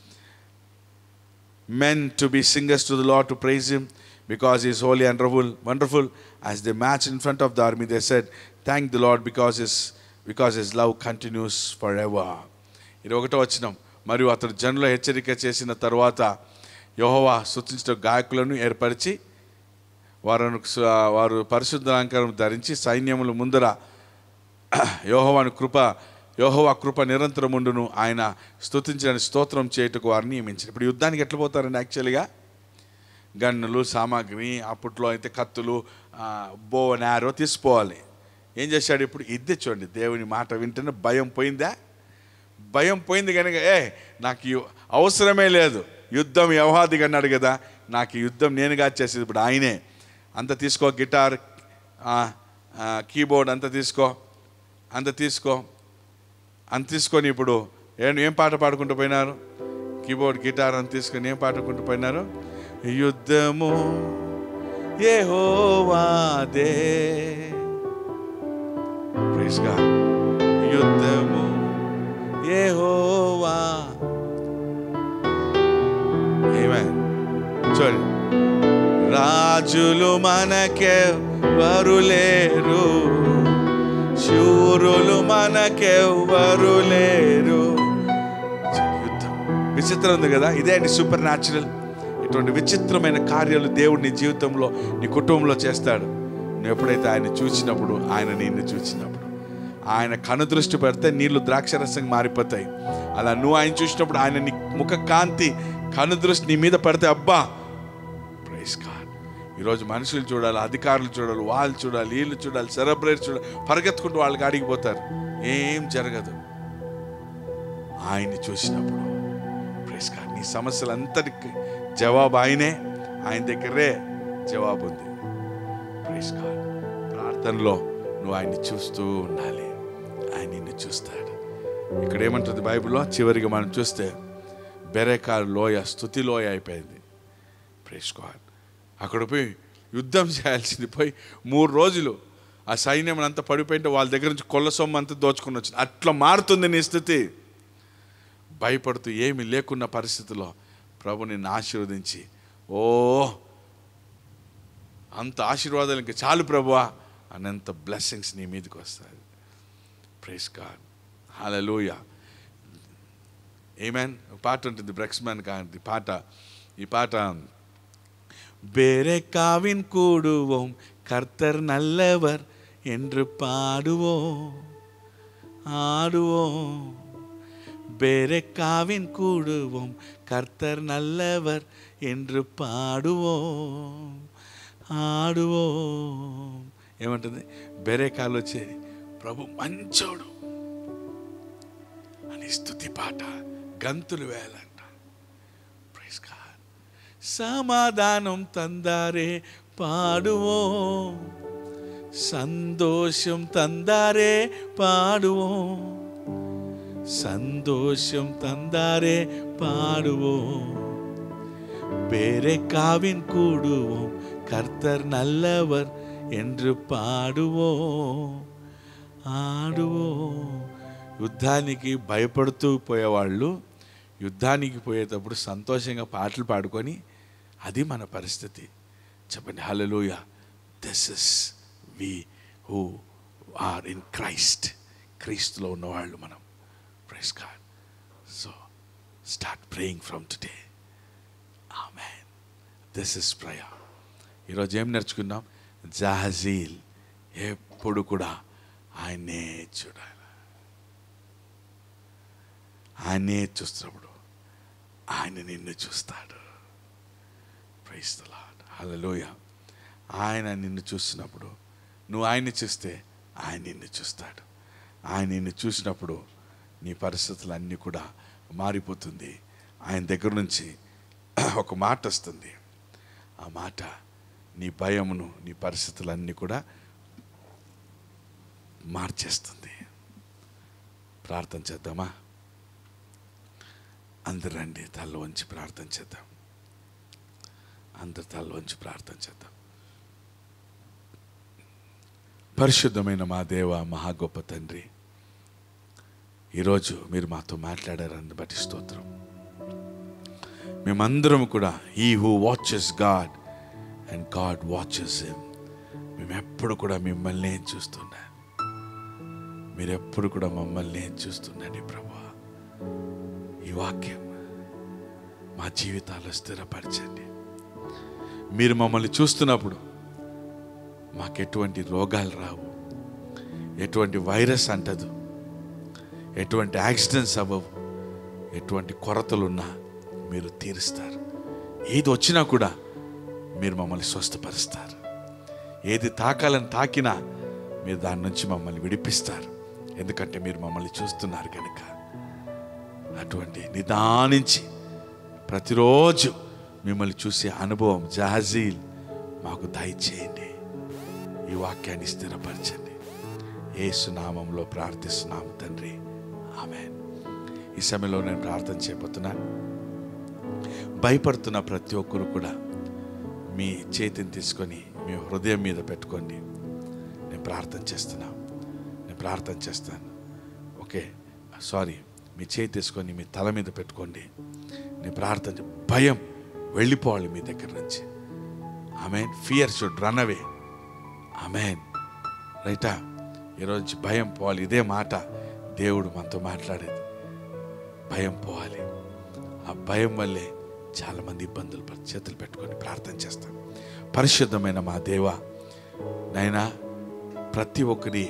men to be singers to the Lord to praise him because he is holy and wonderful. As they marched in front of the army, they said, "Thank the Lord because his because his love continues forever." ఇరొకటో వచనం. మరియు అతడు జనుల హెచ్చరిక చేసిన తర్వాత యెహోవా స్తుతించే గాయకులను ఏర్పరిచి వారు వారు పరిశుద్ధ అలంకారం ధరించి సైన్యముల ముందర యెహోవాను కృప యెహోవా కృప నిరంతరం ఉండును, ఆయన స్తుతించడానికి స్తోత్రం చేయుటకు వారిని నియమించారు. ఇప్పుడు యుద్ధానికి ఎట్లా పోతారండి? యాక్చువల్గా గన్నులు సామాగ్రి, అప్పట్లో అయితే కత్తులు, బో నారో తీసిపోవాలి. ఏం చేశాడు ఇప్పుడు? ఇది చూడండి, దేవుని మాట వింటేనే భయం పోయిందా? భయం పోయింది కనుక ఏ నాకు అవసరమే లేదు, యుద్ధం యెహోవాది అన్నాడు కదా, నాకు యుద్ధం నేనుగా చేసేది. ఇప్పుడు ఆయనే అంత తీసుకో, గిటార్, కీబోర్డ్ అంత తీసుకో, అంత తీసుకో అంత తీసుకొని ఇప్పుడు ఏం ఏం పాట పాడుకుంటూ పోయినారు? కీబోర్డ్ గిటార్ అంత తీసుకొని ఏం పాడుకుంటూ పోయినారు? యుద్ధము యెహోవాదే, ప్రైజ్ గాడ్. యుద్ధము యెహోవా. ఆమేన్. చూడండి, రాజులు మనకెవ్వరు లేరు, శూరులు మనకెవ్వరు లేరు. యుద్ధం విచిత్రం ఉంది కదా? ఇదే అండి సూపర్ న్యాచురల్. ఇటువంటి విచిత్రమైన కార్యాలు దేవుడు నీ జీవితంలో, నీ కుటుంబంలో చేస్తాడు. నువ్వు ఎప్పుడైతే ఆయన చూసినప్పుడు, ఆయన నిన్ను చూసినప్పుడు, ఆయన కనుదృష్టి పెడితే నీళ్లు ద్రాక్షరసంగా మారిపోతాయి. అలా నువ్వు ఆయన చూసినప్పుడు ఆయన నీ ముఖ కాంతి కనుదృష్టి నీ మీద పడితే, అబ్బా ప్రైజ్ గాడ్. ఈరోజు మనుషులు చూడాలి, అధికారులు చూడాలి, వాళ్ళు చూడాలి, వీళ్ళు చూడాలి, సెలబ్రేట్ చూడాలి, పరిగెత్తుకుంటూ వాళ్ళకి అడిగిపోతారు. ఏం జరగదు. ఆయన్ని చూసినప్పుడు ప్రైజ్ గాడ్, నీ సమస్యలంతటికి జవాబు ఆయనే. ఆయన దగ్గరే జవాబు ఉంది. Praise God. ప్రార్థనలో నువ్వు ఆయన్ని చూస్తూ ఉండాలి, ఆయన నిన్ను చూస్తాడు. ఇక్కడ ఏమంటుంది బైబిల్లో? చివరిగా మనం చూస్తే బెరేకా లోయ స్తుతి లోయ అయిపోయింది. Praise God. అక్కడ పోయి యుద్ధం చేయాల్సింది పోయి మూడు రోజులు ఆ సైన్యం అంతా పడిపోయింటే వాళ్ళ దగ్గర నుంచి కొల్ల సొమ్ము అంతా దోచుకుని వచ్చింది. అట్లా మారుతుంది నీ స్థితి. భయపడుతూ ఏమి లేకున్న పరిస్థితిలో ప్రభు నిన్ను ఆశీర్వదించి, ఓ అంత ఆశీర్వాదాలు ఇంకా చాలు ప్రభువా అన్నంత బ్లెస్సింగ్స్ నీ మీదకి వస్తాయి. Praise God. హల్లెలూయా. ఆమేన్. పాట ఉంటుంది, బ్రెక్స్మన్ కాంతి పాట. ఈ పాట, பேரக்காவின் கூடுவோம் கர்த்தர் நல்லவர் என்று பாடுவோம் ஆடுவோம். பேரக்காவின் கூடுவோம் கர்த்தர் நல்லவர் என்று పాడుவோం ఆడుவோం. ఏమంటుంది? బెరేకాలు వచ్చేది, ప్రభు మంచోడు అని స్తుతి పాట, గంతులు వేయాలంట. Praise God. சமாதானம் தந்தாரே பாடுவோம், சந்தோஷம் தந்தாரே பாடுவோம், சந்தோஷம் தந்தாரே பாடுவோம். பேரைக்காவின் கூடுவோம், கர்த்தர் நல்லவர் என்று పాడుவோம் ఆడుவோం. యుద్ధానికి భయపడుతూ పోయేవాళ్ళు యుద్ధానికి పోయేటప్పుడు సంతోషంగా పాటలు పాడుకొని, అది మన పరిస్థితి. చెప్పండి హల్లెలూయా. This is we who are in Christ. క్రీస్తులో ఉన్నవాళ్ళు మనం. Praise God. So start praying from today. ఆమేన్. This is prayer. ఈరోజు ఏం నేర్చుకున్నాం? జహజీల్ ఎప్పుడు కూడా ఆయనే చూడాలి. ఆయనే చూస్తున్నప్పుడు ఆయన నిన్ను చూస్తాడు. Praise the lord. హల్లెలూయా. ఆయన నిన్ను చూసినప్పుడు, నువ్వు ఆయన్ని చూస్తే ఆయన నిన్ను చూస్తాడు. ఆయన నిన్ను చూసినప్పుడు నీ పరిస్థితులు అన్నీ కూడా మారిపోతుంది. ఆయన దగ్గర నుంచి ఒక మాట వస్తుంది. ఆ మాట నీ భయమును, నీ పరిస్థితులన్నీ కూడా మార్చేస్తుంది. ప్రార్థన చేద్దామా? అందరు రండి, తల వంచి ప్రార్థన చేద్దాం. అందరు తల వంచి ప్రార్థన చేద్దాం. పరిశుద్ధమైన మా దేవ, మహా గొప్ప తండ్రి, ఈరోజు మీరు మాతో మాట్లాడారని బట్టి స్తోత్రం. మేమందరం కూడా he who watches God and God watches him. మేము ఎప్పుడు కూడా మిమ్మల్ని చూస్తున్నా, మీరు ఎప్పుడు కూడా మమ్మల్ని చూస్తున్నాండి ప్రభువా. ఈ వాక్యం మా జీవితాల్లో స్థిరపరచండి. మీరు మమ్మల్ని చూస్తున్నప్పుడు మాకు ఎటువంటి రోగాలు రావు, ఎటువంటి వైరస్ అంటదు, ఎటువంటి యాక్సిడెంట్స్ అవ్వవు, ఎటువంటి కొరతలున్నా మీరు తీరుస్తారు. ఏది వచ్చినా కూడా మీరు మమ్మల్ని స్వస్థపరుస్తారు. ఏది తాకాలని తాకినా మీరు దాని నుంచి మమ్మల్ని విడిపిస్తారు. ఎందుకంటే మీరు మమ్మల్ని చూస్తున్నారు కనుక. అటువంటి నిదానించి ప్రతిరోజు మిమ్మల్ని చూసే అనుభవం జహజీల్ మాకు దయచేయండి. ఈ వాక్యాన్ని స్థిరపరచండి. యేసు నామంలో ప్రార్థిస్తున్నాము తండ్రి, ఆమేన్. ఈ సమయంలో నేను ప్రార్థన చేయబోతున్నాను. భయపడుతున్న ప్రతి ఒక్కరు కూడా మీ చేతిని తీసుకొని మీ హృదయం మీద పెట్టుకోండి. నేను ప్రార్థన చేస్తున్నా నేను ప్రార్థన చేస్తాను. ఓకే, సారీ, మీ చేతి తీసుకొని మీ తల మీద పెట్టుకోండి. నేను ప్రార్థన, భయం వెళ్ళిపోవాలి మీ దగ్గర నుంచి. ఆమేన్. Fear should run away. ఆమేన్. రైటా? ఈరోజు భయం పోవాలి. ఇదే మాట దేవుడు మనతో మాట్లాడేది. భయం పోవాలి. ఆ భయం వల్లే చాలామంది ఇబ్బందులు పడి చేతులు పెట్టుకొని ప్రార్థన చేస్తాం. పరిశుద్ధమైన మా దేవ, నైనా ప్రతి ఒక్కరి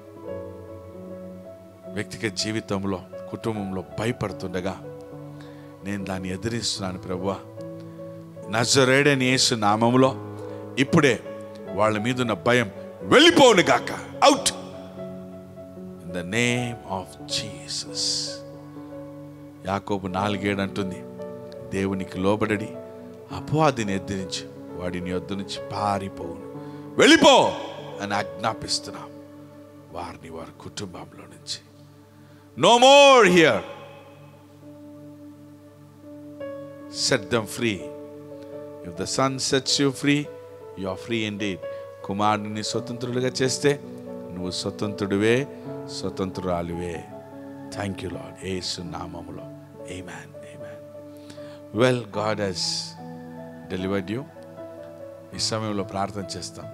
వ్యక్తిగత జీవితంలో, కుటుంబంలో భయపడుతుండగా నేను దాన్ని ఎదిరిస్తున్నాను ప్రభువా. నజరేయుడైన యేసు నామములో ఇప్పుడే వాళ్ళ మీద ఉన్న భయం వెళ్ళిపోవును గాక. Out in the name of Jesus. యాకోబు నాలుగేడు అంటుంది, దేవునికి లోబడి అపవాదిని ఎదిరించి వాడిని యొద్ద నుంచి పారిపోవును, వెళ్ళిపో అని ఆజ్ఞాపిస్తున్నాం వారిని, వారి కుటుంబంలో నుంచి. No more here. Set them free. If the Son sets you free, you are free indeed. కుమారుడిని స్వతంత్రుడిగా చేస్తే నువ్వు స్వతంత్రుడివే, స్వతంత్రురాలివే. థ్యాంక్ యూ లార్డ్, యేసు నామములో. ఆమేన్, ఆమేన్. Well, God has delivered you. ఈ సమయంలో ప్రార్థన చేస్తాం.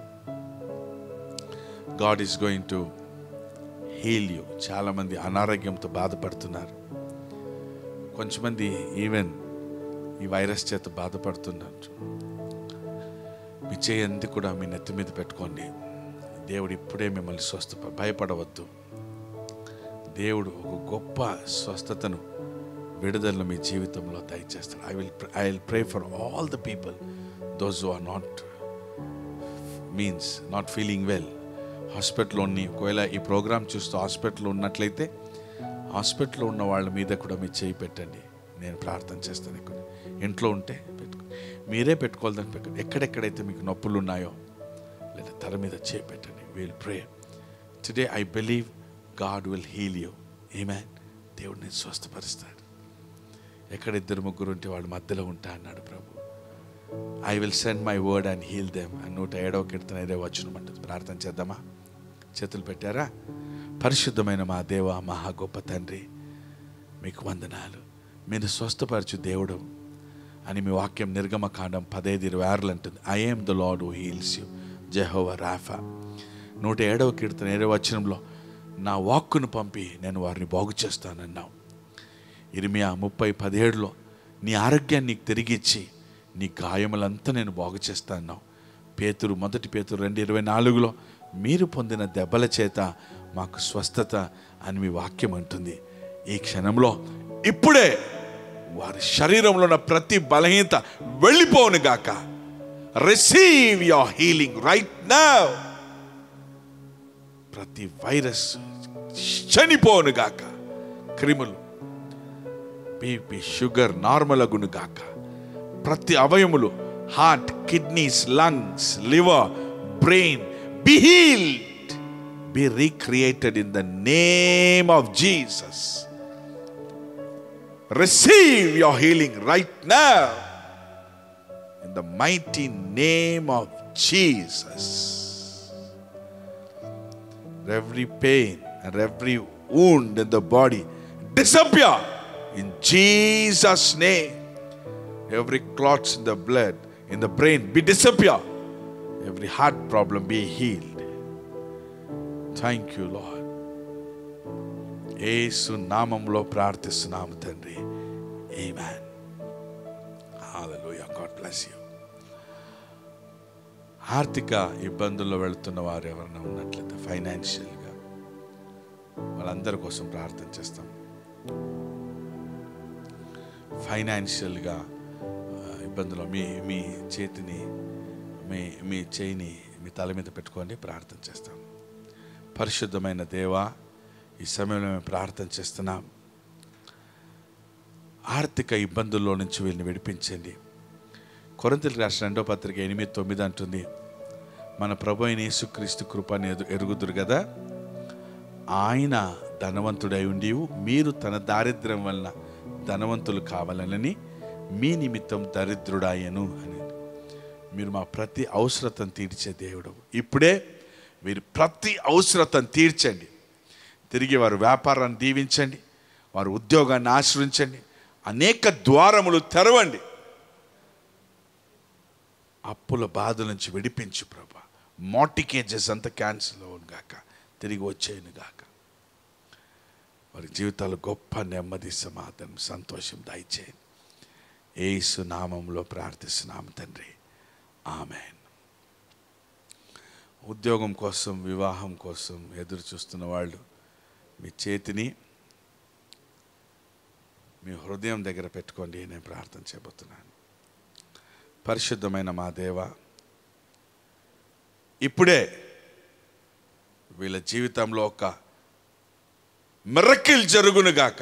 God is going to heal you. చాలామంది అనారోగ్యంతో బాధపడుతున్నారు. కొంచెమంది ఈవెన్ ఈ వైరస్ చేత బాధపడుతున్నారు. మీ చేయంది కూడా మీ నెత్తి మీద పెట్టుకోండి. దేవుడు ఇప్పుడే మిమ్మల్ని స్వస్థ, భయపడవద్దు. దేవుడు ఒక గొప్ప స్వస్థతను, విడుదలను మీ జీవితంలో దయచేస్తాడు. I will I will pray for all the people, those who are not means not feeling well. హాస్పిటల్లో ఉన్న, ఒకవేళ ఈ ప్రోగ్రామ్ చూస్తూ హాస్పిటల్లో ఉన్నట్లయితే హాస్పిటల్లో ఉన్న వాళ్ళ మీద కూడా మీరు చేయి పెట్టండి. నేను ప్రార్థన చేస్తాను. ఇక్కడ ఇంట్లో ఉంటే పెట్టుకో, మీరే పెట్టుకోవాలని పెట్టుకోండి. ఎక్కడెక్కడైతే మీకు నొప్పులు ఉన్నాయో లేదా తల మీద చేయి పెట్టండి. Will pray today. I believe God will heal you. ఆమేన్. దేవుడు నేను స్వస్థపరుస్తాడు. ఎక్కడ ఇద్దరు ముగ్గురు ఉంటే వాళ్ళ మధ్యలో ఉంటా అన్నాడు ప్రభు. I will send my word and heal them అని నూట ఏడవ కీర్తన ఇరవై వచనం అంటుంది. ప్రార్థన చేద్దామా? చేతులు పెట్టారా? పరిశుద్ధమైన మా దేవ, మహా గొప్ప తండ్రి, మీకు వందనాలు. మీరు స్వస్థపరచు దేవుడు అని మీ వాక్యం నిర్గమకాండం పదహైదు ఇరవై ఆరులు అంటుంది. I am the lord who heals you, Jehovah Rapha. నూట ఏడవ కీర్తన ఇరవై వచనంలో నా వాక్కును పంపి నేను వారిని బాగు చేస్తానన్నావు. ఇర్మియా ముప్పై పదిహేడులో నీ ఆరోగ్యాన్ని నీకు తిరిగిచ్చి నీ గాయములంతా నేను బాగు చేస్తాను. పేతురు మొదటి పేతురు రెండు ఇరవై నాలుగులో మీరు పొందిన దెబ్బల చేత మాకు స్వస్థత అని మీ వాక్యం అంటుంది. ఈ క్షణంలో ఇప్పుడే వారి శరీరంలో ఉన్న ప్రతి బలహీనత వెళ్ళిపోను గాక. Receive your healing right now. ప్రతి వైరస్ చనిపోను గాక. క్రిములు, బీపీ, షుగర్ నార్మల్ అగును గాక. ప్రతి అవయములు, heart, kidneys, lungs, liver, brain be healed, be recreated in the name of Jesus. Receive your healing right now in the mighty name of Jesus. Every pain and every wound in the body disappear in Jesus' name. Every clots in the blood, in the brain, be disappear. Every heart problem be healed. Thank you, Lord. యేసు నామములో ప్రార్థిస్తున్నాము తండ్రి. Amen. Hallelujah. God bless you. ఆర్థిక ఇబ్బందుల్లో వెళుతున్న వారు ఎవరైనా ఉన్నట్లయితే ఫైనాన్షియల్గా, వాళ్ళందరి కోసం ప్రార్థన చేస్తాం. ఫైనాన్షియల్గా ఇబ్బందులు మీ మీ చేతిని మీ మీ చేయిని మీ తల మీద పెట్టుకొని ప్రార్థన చేస్తాం. పరిశుద్ధమైన దేవా, ఈ సమయంలో మేము ప్రార్థన చేస్తున్నాం. ఆర్థిక ఇబ్బందుల్లో నుంచి వీళ్ళని విడిపించండి. కొరింథీయులకు రాసిన రెండో పత్రిక ఎనిమిది తొమ్మిది అంటుంది, మన ప్రభు అయిన యేసుక్రీస్తు కృపను ఎరుగుదురు కదా, ఆయన ధనవంతుడై ఉండి మీరు తన దారిద్ర్యం వలన ధనవంతులు కావాలని మీ నిమిత్తం దరిద్రుడాయను అని. మీరు మా ప్రతి అవసరతను తీర్చే దేవుడు. ఇప్పుడే మీరు ప్రతి అవసరతను తీర్చండి. తిరిగి వారి వ్యాపారాన్ని దీవించండి, వారి ఉద్యోగాన్ని ఆశ్రయించండి, అనేక ద్వారములు తెరవండి. అప్పుల బాధ నుంచి విడిపించు ప్రభా. మార్టిగేజెస్ అంతా క్యాన్సిల్ అవును గాక, తిరిగి వచ్చేయను గాక. వారి జీవితాలు గొప్ప నెమ్మది, సమాధానం, సంతోషం దయచేయండి. యేసు నామంలో ప్రార్థిస్తున్నాము తండ్రి. ఆమెన్. ఉద్యోగం కోసం, వివాహం కోసం ఎదురు చూస్తున్న వాళ్ళు మీ చేతిని మీ హృదయం దగ్గర పెట్టుకోండి. నేను ప్రార్థన చేయబోతున్నాను. పరిశుద్ధమైన మా దేవ, ఇప్పుడే వీళ్ళ జీవితంలో ఒక మిరకిల్ జరుగునుగాక.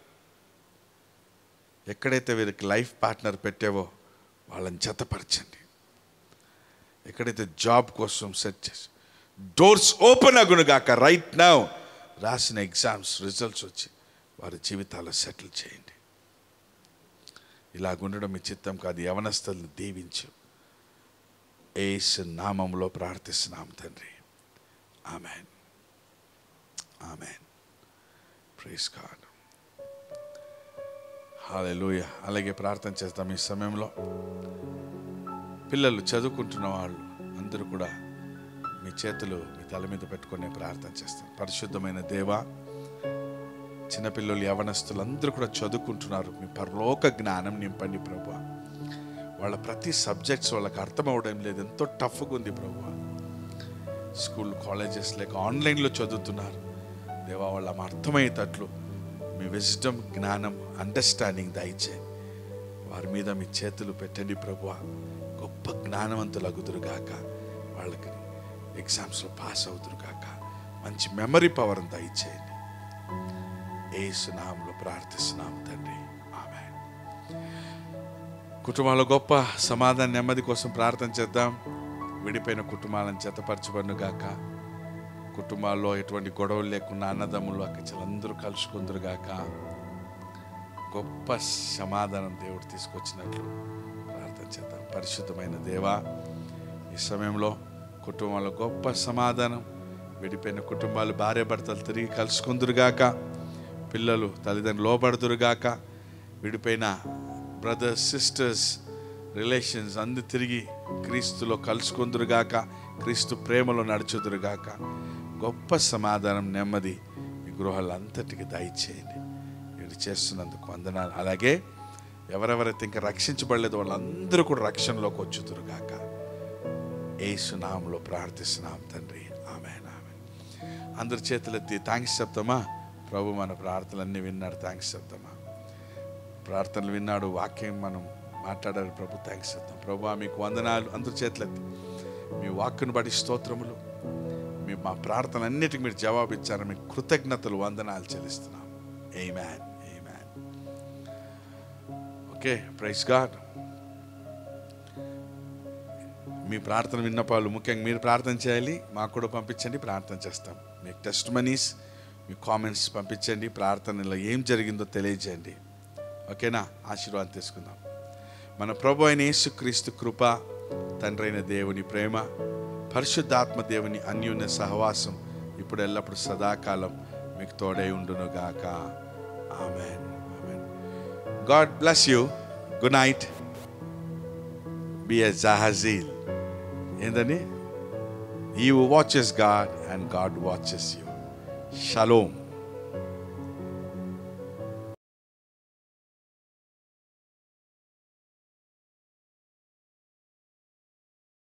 ఎక్కడైతే వీరికి లైఫ్ పార్ట్నర్ పెట్టావో వాళ్ళని జతపరచండి. ఎక్కడైతే జాబ్ కోసం సెట్ చేసి డోర్స్ ఓపెన్ అగునుగాక. రైట్ నౌ రాసిన ఎగ్జామ్స్ రిజల్ట్స్ వచ్చి వారి జీవితాల్లో సెటిల్ చేయండి. ఇలాగుండడం మీ చిత్తం కాదు. యవనస్తులను దీవించు. యేసు నామములో ప్రార్థిస్తున్నాం తండ్రి. ఆమెన్. ఆమెన్. Praise God. హల్లెలూయా. అలాగే ప్రార్థన చేస్తాం. ఈ సమయంలో పిల్లలు చదువుకుంటున్న వాళ్ళు అందరూ కూడా మీ చేతులు మీ తల మీద పెట్టుకొని ప్రార్థన చేస్తాం. పరిశుద్ధమైన దేవా, చిన్నపిల్లలు, యవనస్తులు అందరూ కూడా చదువుకుంటున్నారు. మీ పరలోక జ్ఞానం నింపండి ప్రభు. వాళ్ళ ప్రతి సబ్జెక్ట్స్ వాళ్ళకి అర్థం అవడం లేదు, ఎంతో టఫ్గా ఉంది ప్రభు. స్కూల్, కాలేజెస్ లేక ఆన్లైన్లో చదువుతున్నారు దేవా. వాళ్ళ అర్థమయ్యేటట్లు మీ విజ్డమ్, జ్ఞానం, అండర్స్టాండింగ్ దయచే వారి మీద మీ చేతులు పెట్టండి ప్రభు. గొప్ప జ్ఞానవంతులు అగుదురుగాక. వాళ్ళకి ఎగ్జామ్స్లో పాస్ అవుతురుగాక. మంచి మెమరీ పవర్ దయచేయండి. యేసు నామములో ప్రార్థిస్తున్నాము తండ్రి. ఆమేన్. కుటుంబాల గొప్ప సమాధాన నెమ్మది కోసం ప్రార్థన చేద్దాం. విడిపోయిన కుటుంబాలను జతపరచబడునుగాక. కుటుంబాల్లో ఎటువంటి గొడవలు లేకుండా అన్నదమ్ములు అక్కచెలందరూ కలుసుకుందరుగాక. గొప్ప సమాధానం దేవుడు తీసుకొచ్చినట్లు ప్రార్థన చేద్దాం. పరిశుద్ధమైన దేవా, ఈ సమయంలో కుటుంబంలో గొప్ప సమాధానం, విడిపోయిన కుటుంబాలు భార్య భర్తలు తిరిగి కలుసుకుందురుగాక, పిల్లలు తల్లిదండ్రులు లోబడుదురుగాక, విడిపోయిన బ్రదర్స్ సిస్టర్స్ రిలేషన్స్ అందరు తిరిగి క్రీస్తులో కలుసుకుందురుగాక, క్రీస్తు ప్రేమలో నడుచుదురుగాక. గొప్ప సమాధానం, నెమ్మది మీ గృహాలంతటికి దయచేయండి. ఇది చేస్తున్నందుకు వందనాలు. అలాగే ఎవరెవరైతే ఇంకా రక్షించబడలేదో వాళ్ళందరూ కూడా రక్షణలోకి వచ్చుదురుగాక. యేసు నామములో ప్రార్థిస్తున్నాం తండ్రి, ఆమేన్ ఆమేన్. అందరి చేతులెత్తి థ్యాంక్స్ చెప్తామా? ప్రభు మన ప్రార్థనలన్నీ విన్నాడు, థ్యాంక్స్ చెప్తామా? ప్రార్థనలు విన్నాడు, వాక్యం మనం మాట్లాడారు, ప్రభు థ్యాంక్స్ చెప్తాం. ప్రభు మీకు వందనాలు. అందరి చేతులెత్తి మీ వాక్కును బట్టి స్తోత్రములు, మీ మా ప్రార్థనలన్నిటికీ మీరు జవాబు ఇచ్చారు, మీకు కృతజ్ఞతలు, వందనాలు చెల్లిస్తున్నాం. ఆమేన్ ఆమేన్. Okay, praise God. మీ ప్రార్థన విన్నపాలు ముఖ్యంగా మీరు ప్రార్థన చేయాలి, మాకు కూడా పంపించండి, ప్రార్థన చేస్తాం. మీకు టెస్ట్ మనీస్, మీ కామెంట్స్ పంపించండి, ప్రార్థనలో ఏం జరిగిందో తెలియజేయండి. ఓకేనా? ఆశీర్వాదం తీసుకుందాం. మన ప్రభు అయిన యేసుక్రీస్తు కృప, తండ్రి అయిన దేవుని ప్రేమ, పరిశుద్ధాత్మ దేవుని అన్యోన్య సహవాసం ఇప్పుడు ఎల్లప్పుడు సదాకాలం మీకు తోడై ఉండునుగాక. ఆమేన్ ఆమేన్. God bless you. Good night. Be a Jahaziel. ఏందని? You watches God and God watches you. Shalom.